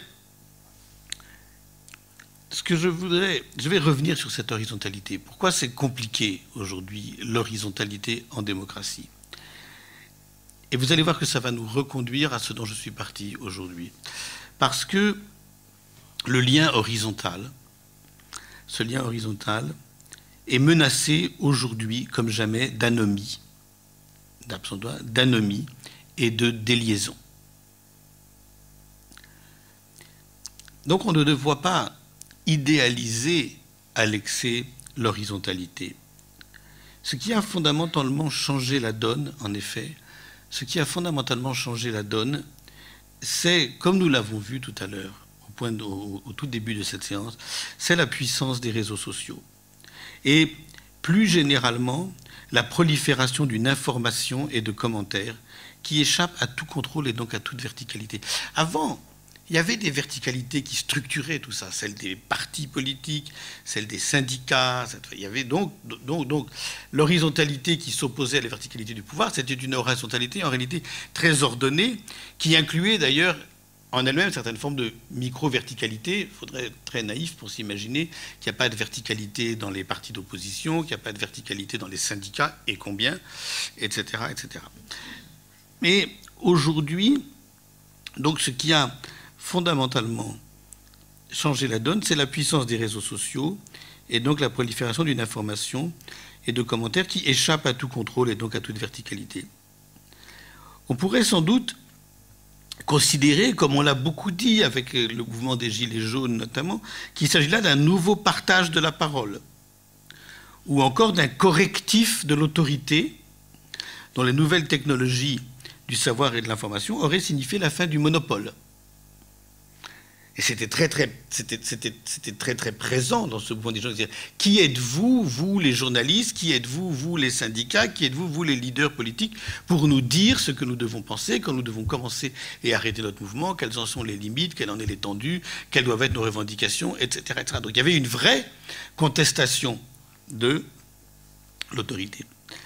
ce que je voudrais... Je vais revenir sur cette horizontalité. Pourquoi c'est compliqué aujourd'hui, l'horizontalité en démocratie? Et vous allez voir que ça va nous reconduire à ce dont je suis parti aujourd'hui. Parce que le lien horizontal, ce lien horizontal est menacé aujourd'hui comme jamais d'anomie, d'anomie et de déliaison. Donc on ne doit pas idéaliser à l'excès l'horizontalité. Ce qui a fondamentalement changé la donne, en effet, ce qui a fondamentalement changé la donne, c'est, comme nous l'avons vu tout à l'heure, au, point de, au, au tout début de cette séance, c'est la puissance des réseaux sociaux. Et plus généralement, la prolifération d'une information et de commentaires qui échappe à tout contrôle et donc à toute verticalité. Avant, il y avait des verticalités qui structuraient tout ça, celle des partis politiques, celle des syndicats. Il y avait donc, donc, donc l'horizontalité qui s'opposait à la verticalité du pouvoir. C'était une horizontalité en réalité très ordonnée, qui incluait d'ailleurs en elle-même certaines formes de micro-verticalité. Il faudrait être très naïf pour s'imaginer qu'il n'y a pas de verticalité dans les partis d'opposition, qu'il n'y a pas de verticalité dans les syndicats, et combien, et cetera, et cetera. Mais aujourd'hui, donc ce qui a fondamentalement changé la donne, c'est la puissance des réseaux sociaux et donc la prolifération d'une information et de commentaires qui échappent à tout contrôle et donc à toute verticalité. On pourrait sans doute considérer, comme on l'a beaucoup dit avec le mouvement des Gilets jaunes notamment, qu'il s'agit là d'un nouveau partage de la parole ou encore d'un correctif de l'autorité dont les nouvelles technologies du savoir et de l'information auraient signifié la fin du monopole. Et c'était très, très, c'était, c'était, c'était très, très présent dans ce mouvement des gens. Qui êtes-vous, vous les journalistes? Qui êtes-vous, vous les syndicats? Qui êtes-vous, vous les leaders politiques, pour nous dire ce que nous devons penser, quand nous devons commencer et arrêter notre mouvement, quelles en sont les limites, quelle en est l'étendue, quelles doivent être nos revendications, et cetera, et cetera. Donc il y avait une vraie contestation de l'autorité.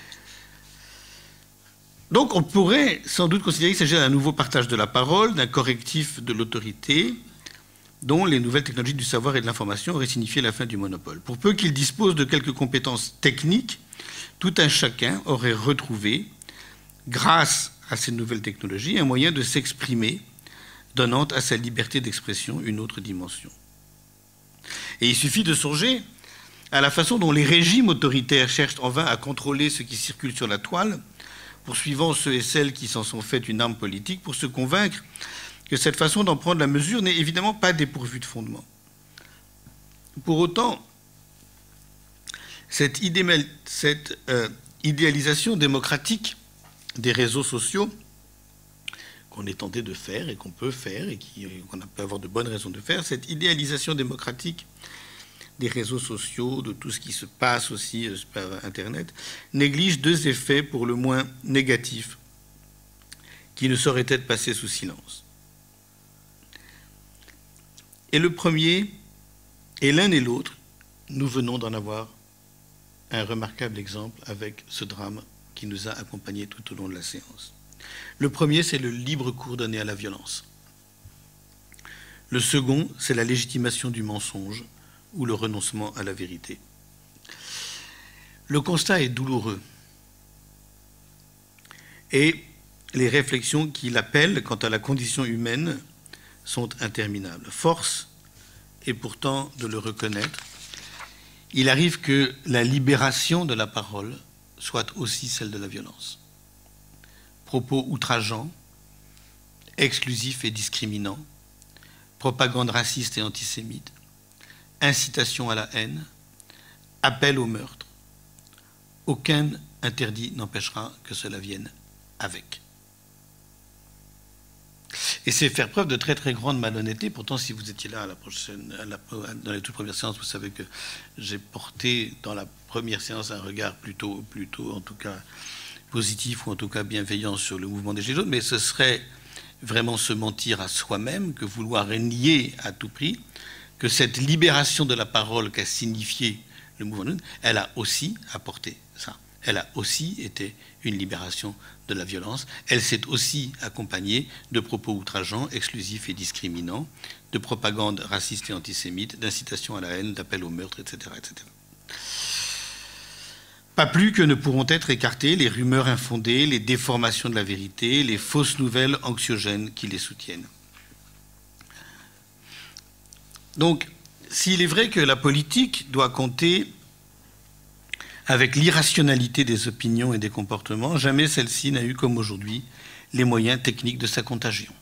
Donc on pourrait sans doute considérer qu'il s'agit d'un nouveau partage de la parole, d'un correctif de l'autorité, dont les nouvelles technologies du savoir et de l'information auraient signifié la fin du monopole. Pour peu qu'ils disposent de quelques compétences techniques, tout un chacun aurait retrouvé, grâce à ces nouvelles technologies, un moyen de s'exprimer, donnant à sa liberté d'expression une autre dimension. Et il suffit de songer à la façon dont les régimes autoritaires cherchent en vain à contrôler ce qui circule sur la toile, poursuivant ceux et celles qui s'en sont fait une arme politique, pour se convaincre que cette façon d'en prendre la mesure n'est évidemment pas dépourvue de fondement. Pour autant, cette, idé cette euh, idéalisation démocratique des réseaux sociaux qu'on est tenté de faire et qu'on peut faire et qu'on peut avoir de bonnes raisons de faire, cette idéalisation démocratique des réseaux sociaux, de tout ce qui se passe aussi euh, par Internet, néglige deux effets pour le moins négatifs qui ne sauraient être passés sous silence. Et le premier, et l'un et l'autre, nous venons d'en avoir un remarquable exemple avec ce drame qui nous a accompagnés tout au long de la séance. Le premier, c'est le libre cours donné à la violence. Le second, c'est la légitimation du mensonge ou le renoncement à la vérité. Le constat est douloureux. Et les réflexions qui l'appellent quant à la condition humaine sont interminables. Force est pourtant de le reconnaître. Il arrive que la libération de la parole soit aussi celle de la violence. Propos outrageants, exclusifs et discriminants, propagande raciste et antisémite, incitation à la haine, appel au meurtre. Aucun interdit n'empêchera que cela vienne avec. Et c'est faire preuve de très très grande malhonnêteté. Pourtant, si vous étiez là à la prochaine, à la, dans les toutes premières séances, vous savez que j'ai porté dans la première séance un regard plutôt, plutôt en tout cas positif ou en tout cas bienveillant sur le mouvement des Gilets jaunes, mais ce serait vraiment se mentir à soi-même que vouloir nier à tout prix que cette libération de la parole qu'a signifié le mouvement, elle a aussi apporté ça. Elle a aussi été une libération de la violence. Elle s'est aussi accompagnée de propos outrageants, exclusifs et discriminants, de propagande raciste et antisémite, d'incitation à la haine, d'appel au meurtre, et cetera, et cetera. Pas plus que ne pourront être écartées les rumeurs infondées, les déformations de la vérité, les fausses nouvelles anxiogènes qui les soutiennent. Donc, s'il est vrai que la politique doit compter avec l'irrationalité des opinions et des comportements, jamais celle-ci n'a eu, comme aujourd'hui, les moyens techniques de sa contagion.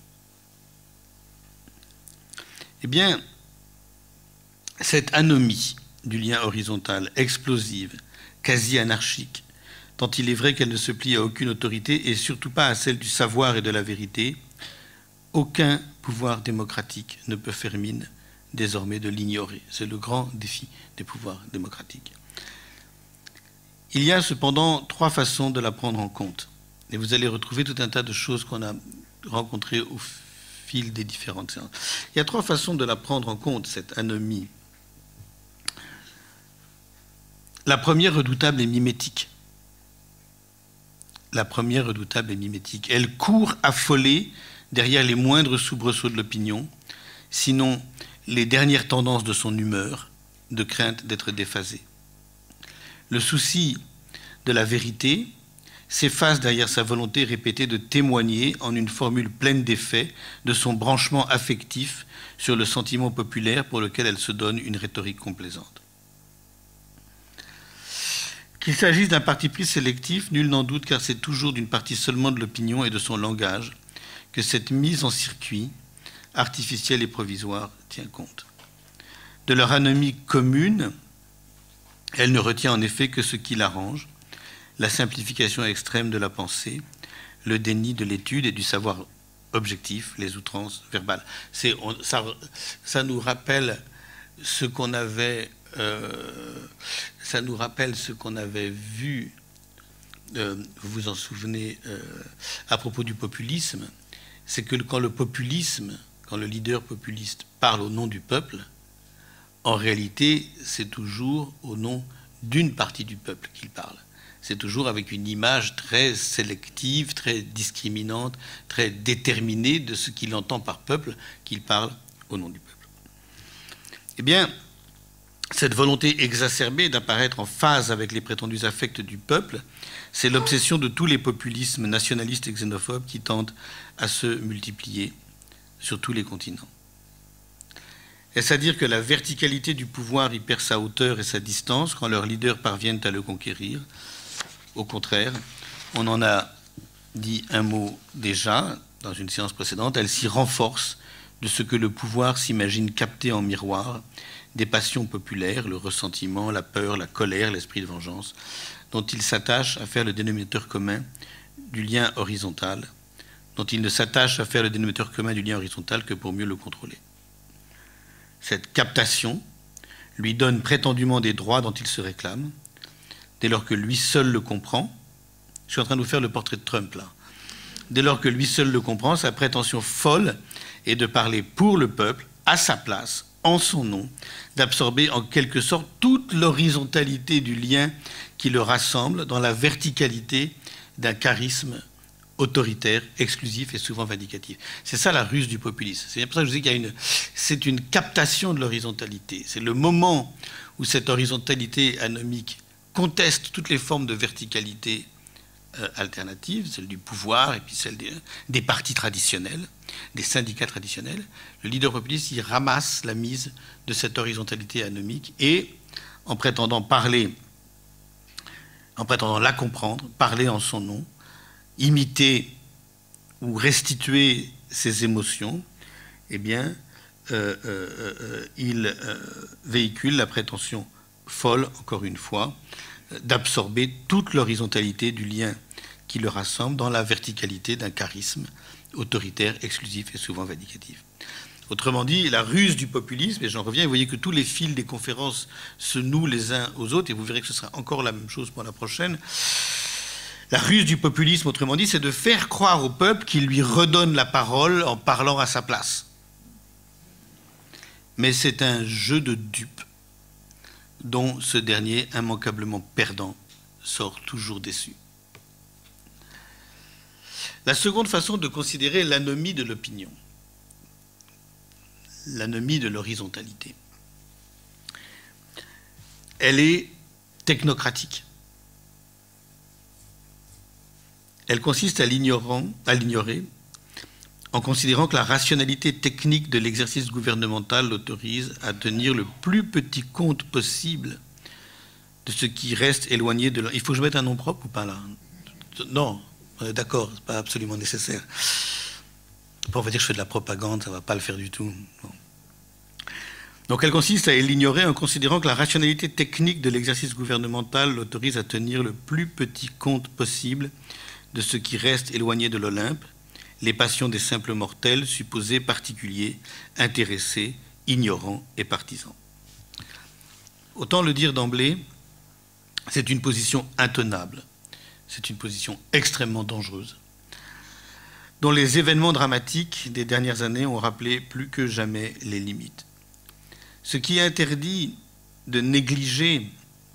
Eh bien, cette anomie du lien horizontal, explosive, quasi anarchique, tant il est vrai qu'elle ne se plie à aucune autorité et surtout pas à celle du savoir et de la vérité, aucun pouvoir démocratique ne peut faire mine désormais de l'ignorer. C'est le grand défi des pouvoirs démocratiques. Il y a cependant trois façons de la prendre en compte. Et vous allez retrouver tout un tas de choses qu'on a rencontrées au fil des différentes séances. Il y a trois façons de la prendre en compte, cette anomie. La première redoutable est mimétique. La première redoutable est mimétique. Elle court affolée derrière les moindres soubresauts de l'opinion, sinon les dernières tendances de son humeur, de crainte d'être déphasée. Le souci de la vérité s'efface derrière sa volonté répétée de témoigner en une formule pleine d'effet de son branchement affectif sur le sentiment populaire pour lequel elle se donne une rhétorique complaisante. Qu'il s'agisse d'un parti pris sélectif, nul n'en doute, car c'est toujours d'une partie seulement de l'opinion et de son langage que cette mise en circuit, artificielle et provisoire, tient compte. De leur anomie commune, elle ne retient en effet que ce qui l'arrange, la simplification extrême de la pensée, le déni de l'étude et du savoir objectif, les outrances verbales. C'est, on, ça, ça nous rappelle ce qu'on avait, euh, ça nous rappelle ce qu'on avait vu, euh, vous vous en souvenez, euh, à propos du populisme, c'est que quand le populisme, quand le leader populiste parle au nom du peuple, en réalité, c'est toujours au nom d'une partie du peuple qu'il parle. C'est toujours avec une image très sélective, très discriminante, très déterminée de ce qu'il entend par peuple qu'il parle au nom du peuple. Eh bien, cette volonté exacerbée d'apparaître en phase avec les prétendus affects du peuple, c'est l'obsession de tous les populismes nationalistes et xénophobes qui tentent à se multiplier sur tous les continents. Est-ce à dire que la verticalité du pouvoir y perd sa hauteur et sa distance quand leurs leaders parviennent à le conquérir? Au contraire, on en a dit un mot déjà dans une séance précédente, elle s'y renforce de ce que le pouvoir s'imagine capter en miroir, des passions populaires, le ressentiment, la peur, la colère, l'esprit de vengeance, dont il s'attache à faire le dénominateur commun du lien horizontal, dont il ne s'attache à faire le dénominateur commun du lien horizontal que pour mieux le contrôler. Cette captation lui donne prétendument des droits dont il se réclame, dès lors que lui seul le comprend. Je suis en train de vous faire le portrait de Trump, là. Dès lors que lui seul le comprend, sa prétention folle est de parler pour le peuple, à sa place, en son nom, d'absorber en quelque sorte toute l'horizontalité du lien qui le rassemble dans la verticalité d'un charisme autoritaire, exclusif et souvent vindicatif. C'est ça la ruse du populisme. C'est pour ça que je dis qu'il y a une, c'est une captation de l'horizontalité. C'est le moment où cette horizontalité anomique conteste toutes les formes de verticalité euh, alternatives, celle du pouvoir et puis celle des, des partis traditionnels, des syndicats traditionnels. Le leader populiste, il ramasse la mise de cette horizontalité anomique et, en prétendant parler, en prétendant la comprendre, parler en son nom, imiter ou restituer ses émotions, eh bien, euh, euh, euh, il euh, véhicule la prétention folle, encore une fois, d'absorber toute l'horizontalité du lien qui le rassemble dans la verticalité d'un charisme autoritaire, exclusif et souvent vindicatif. Autrement dit, la ruse du populisme, et j'en reviens, vous voyez que tous les fils des conférences se nouent les uns aux autres, et vous verrez que ce sera encore la même chose pour la prochaine. La ruse du populisme, autrement dit, c'est de faire croire au peuple qu'il lui redonne la parole en parlant à sa place. Mais c'est un jeu de dupes dont ce dernier, immanquablement perdant, sort toujours déçu. La seconde façon de considérer l'anomie de l'opinion, l'anomie de l'horizontalité, elle est technocratique. Elle consiste à l'ignorer en considérant que la rationalité technique de l'exercice gouvernemental l'autorise à tenir le plus petit compte possible de ce qui reste éloigné de... Il faut que je mette un nom propre ou pas là? Non, d'accord, c'est pas absolument nécessaire. On va dire que je fais de la propagande, ça ne va pas le faire du tout. Bon. Donc elle consiste à l'ignorer en considérant que la rationalité technique de l'exercice gouvernemental l'autorise à tenir le plus petit compte possible de ce qui reste éloigné de l'Olympe, les passions des simples mortels, supposés particuliers, intéressés, ignorants et partisans. Autant le dire d'emblée, c'est une position intenable, c'est une position extrêmement dangereuse, dont les événements dramatiques des dernières années ont rappelé plus que jamais les limites. Ce qui interdit de négliger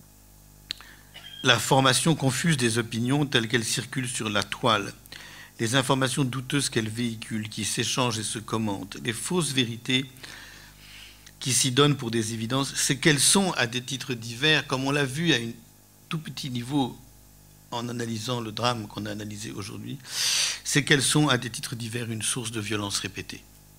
la formation confuse des opinions telles qu'elles circulent sur la toile, les informations douteuses qu'elles véhiculent, qui s'échangent et se commentent, les fausses vérités qui s'y donnent pour des évidences, c'est qu'elles sont, à des titres divers, comme on l'a vu à un tout petit niveau en analysant le drame qu'on a analysé aujourd'hui, c'est qu'elles sont, à des titres divers, une source de violence répétée.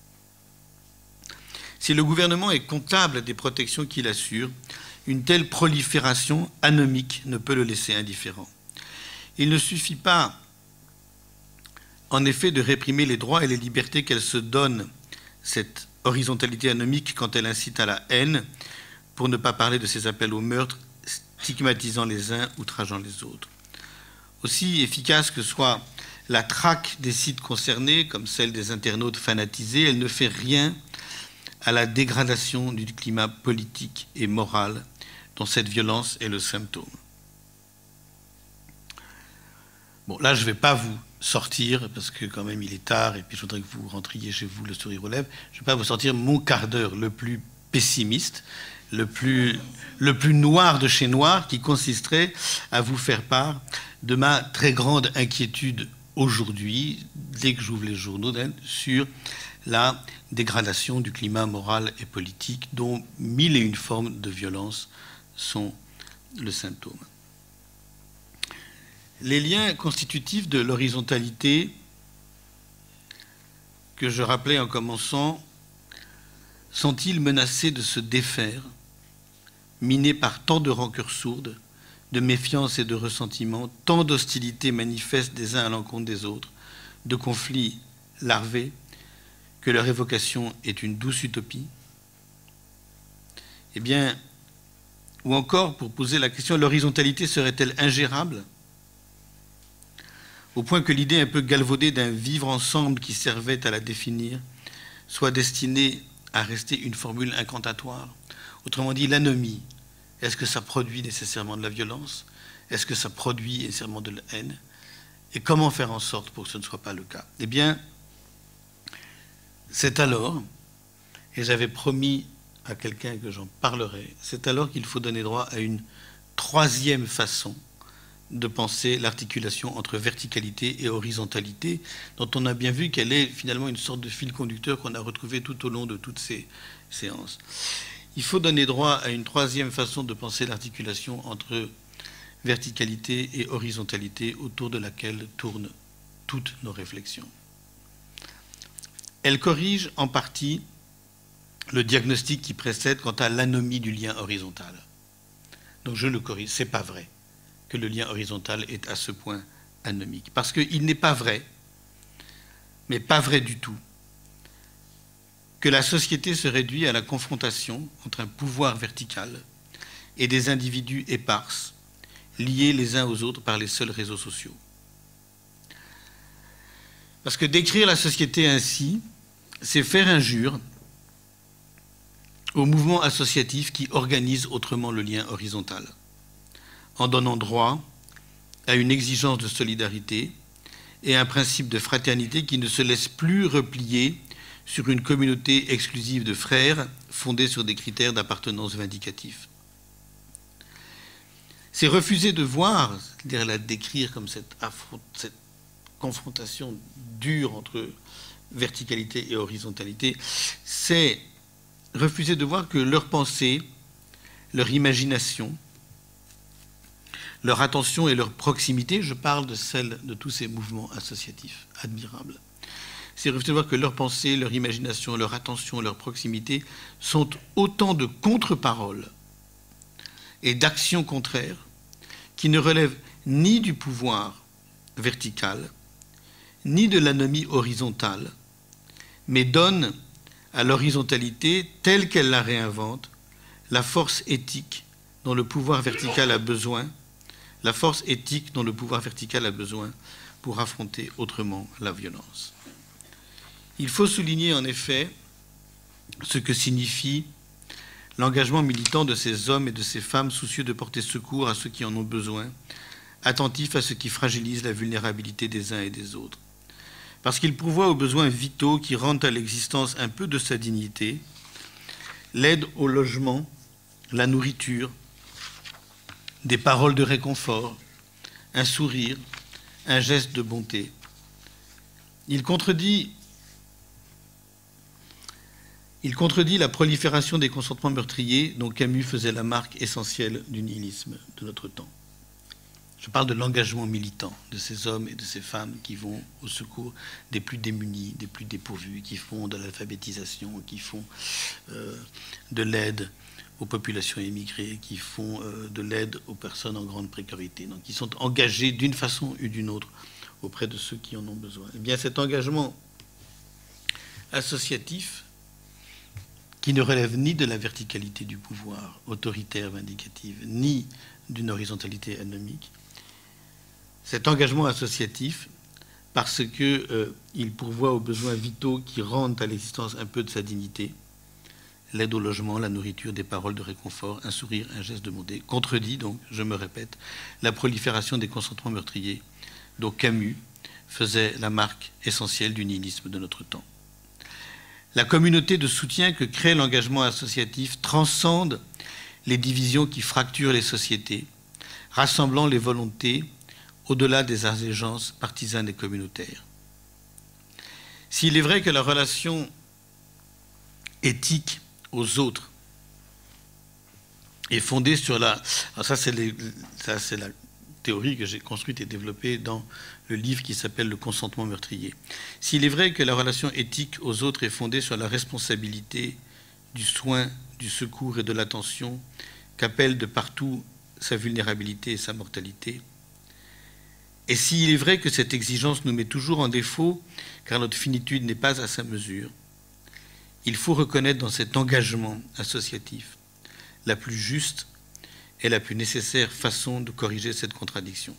Si le gouvernement est comptable des protections qu'il assure, une telle prolifération anomique ne peut le laisser indifférent. Il ne suffit pas, en effet, de réprimer les droits et les libertés qu'elle se donne, cette horizontalité anomique, quand elle incite à la haine, pour ne pas parler de ses appels au meurtre, stigmatisant les uns, outrageant les autres. Aussi efficace que soit la traque des sites concernés, comme celle des internautes fanatisés, elle ne fait rien à la dégradation du climat politique et moral dont cette violence est le symptôme. Bon, là, je ne vais pas vous sortir, parce que quand même il est tard, et puis je voudrais que vous rentriez chez vous le sourire aux lèvres, je ne vais pas vous sortir mon quart d'heure le plus pessimiste, le plus, le plus noir de chez noir, qui consisterait à vous faire part de ma très grande inquiétude aujourd'hui, dès que j'ouvre les journaux, sur la dégradation du climat moral et politique dont mille et une formes de violence sont le symptôme. Les liens constitutifs de l'horizontalité que je rappelais en commençant sont-ils menacés de se défaire, minés par tant de rancœurs sourdes, de méfiance et de ressentiment, tant d'hostilité manifeste des uns à l'encontre des autres, de conflits larvés, que leur évocation est une douce utopie? Eh bien, ou encore, pour poser la question, l'horizontalité serait-elle ingérable, au point que l'idée un peu galvaudée d'un vivre ensemble qui servait à la définir soit destinée à rester une formule incantatoire? Autrement dit, l'anomie, est-ce que ça produit nécessairement de la violence? Est-ce que ça produit nécessairement de la haine? Et comment faire en sorte pour que ce ne soit pas le cas? Eh bien, c'est alors, et j'avais promis à quelqu'un que j'en parlerai, c'est alors qu'il faut donner droit à une troisième façon de penser l'articulation entre verticalité et horizontalité, dont on a bien vu qu'elle est finalement une sorte de fil conducteur qu'on a retrouvé tout au long de toutes ces séances. Il faut donner droit à une troisième façon de penser l'articulation entre verticalité et horizontalité autour de laquelle tournent toutes nos réflexions. Elle corrige en partie le diagnostic qui précède quant à l'anomie du lien horizontal. Donc je le corrige, c'est pas vrai que le lien horizontal est à ce point anomique. Parce qu'il n'est pas vrai, mais pas vrai du tout, que la société se réduit à la confrontation entre un pouvoir vertical et des individus éparses, liés les uns aux autres par les seuls réseaux sociaux. Parce que décrire la société ainsi, c'est faire injure au mouvement associatif qui organise autrement le lien horizontal, en donnant droit à une exigence de solidarité et un principe de fraternité qui ne se laisse plus replier sur une communauté exclusive de frères fondée sur des critères d'appartenance vindicatifs. C'est refuser de voir, c'est-à-dire la décrire comme cette, cette confrontation dure entre verticalité et horizontalité, c'est refuser de voir que leur pensée, leur imagination, leur attention et leur proximité, je parle de celle de tous ces mouvements associatifs admirables, c'est de voir que leurs pensées, leur imagination, leur attention, leur proximité sont autant de contre-paroles et d'actions contraires qui ne relèvent ni du pouvoir vertical, ni de l'anomie horizontale, mais donnent à l'horizontalité, telle qu'elle la réinvente, la force éthique dont le pouvoir vertical a besoin, la force éthique dont le pouvoir vertical a besoin pour affronter autrement la violence. Il faut souligner en effet ce que signifie l'engagement militant de ces hommes et de ces femmes soucieux de porter secours à ceux qui en ont besoin, attentifs à ce qui fragilise la vulnérabilité des uns et des autres. Parce qu'ils pourvoient aux besoins vitaux qui rendent à l'existence un peu de sa dignité, l'aide au logement, la nourriture, des paroles de réconfort, un sourire, un geste de bonté. Il contredit, il contredit la prolifération des consentements meurtriers dont Camus faisait la marque essentielle du nihilisme de notre temps. Je parle de l'engagement militant de ces hommes et de ces femmes qui vont au secours des plus démunis, des plus dépourvus, qui font de l'alphabétisation, qui font euh, de l'aide aux populations émigrées, qui font euh, de l'aide aux personnes en grande précarité, donc qui sont engagés d'une façon ou d'une autre auprès de ceux qui en ont besoin. Eh bien, cet engagement associatif, qui ne relève ni de la verticalité du pouvoir autoritaire vindicative, ni d'une horizontalité anomique, cet engagement associatif, parce qu'il euh, pourvoit aux besoins vitaux qui rendent à l'existence un peu de sa dignité, l'aide au logement, la nourriture, des paroles de réconfort, un sourire, un geste de bonté, contredit donc, je me répète, la prolifération des consentements meurtriers dont Camus faisait la marque essentielle du nihilisme de notre temps. La communauté de soutien que crée l'engagement associatif transcende les divisions qui fracturent les sociétés, rassemblant les volontés au-delà des allégeances partisanes et communautaires. S'il est vrai que la relation éthique aux autres est fondée sur la... Alors ça, c'est la théorie que j'ai construite et développée dans le livre qui s'appelle « Le consentement meurtrier ». S'il est vrai que la relation éthique aux autres est fondée sur la responsabilité du soin, du secours et de l'attention qu'appelle de partout sa vulnérabilité et sa mortalité, et s'il est vrai que cette exigence nous met toujours en défaut, car notre finitude n'est pas à sa mesure, il faut reconnaître dans cet engagement associatif la plus juste et la plus nécessaire façon de corriger cette contradiction.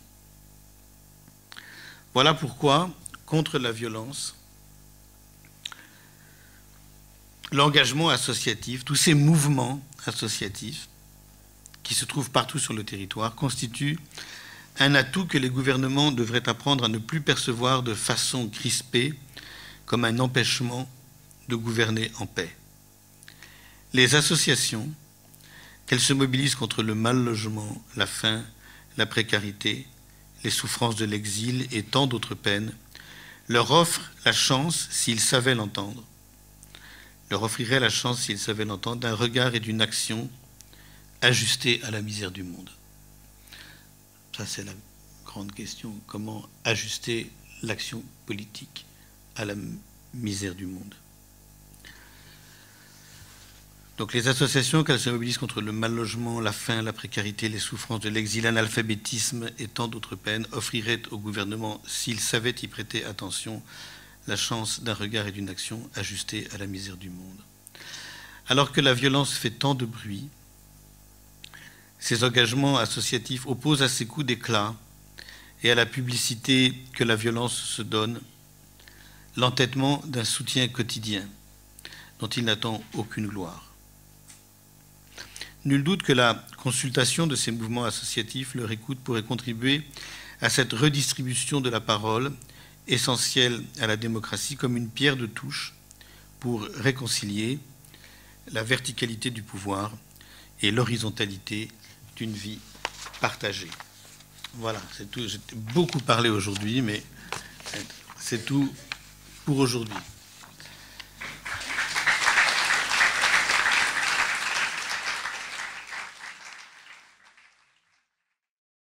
Voilà pourquoi, contre la violence, l'engagement associatif, tous ces mouvements associatifs qui se trouvent partout sur le territoire, constituent un atout que les gouvernements devraient apprendre à ne plus percevoir de façon crispée comme un empêchement de gouverner en paix. Les associations, qu'elles se mobilisent contre le mal-logement, la faim, la précarité, les souffrances de l'exil et tant d'autres peines, leur offrent la chance, s'ils savaient l'entendre, leur offriraient la chance, s'ils savaient l'entendre, d'un regard et d'une action ajustés à la misère du monde. Ça, c'est la grande question. Comment ajuster l'action politique à la misère du monde? Donc les associations, qu'elles se mobilisent contre le mal-logement, la faim, la précarité, les souffrances de l'exil, l'analphabétisme et tant d'autres peines, offriraient au gouvernement, s'il savait y prêter attention, la chance d'un regard et d'une action ajustée à la misère du monde. Alors que la violence fait tant de bruit, ces engagements associatifs opposent à ces coups d'éclat et à la publicité que la violence se donne l'entêtement d'un soutien quotidien dont il n'attend aucune gloire. Nul doute que la consultation de ces mouvements associatifs, leur écoute, pourrait contribuer à cette redistribution de la parole, essentielle à la démocratie, comme une pierre de touche pour réconcilier la verticalité du pouvoir et l'horizontalité d'une vie partagée. Voilà, c'est tout. J'ai beaucoup parlé aujourd'hui, mais c'est tout pour aujourd'hui.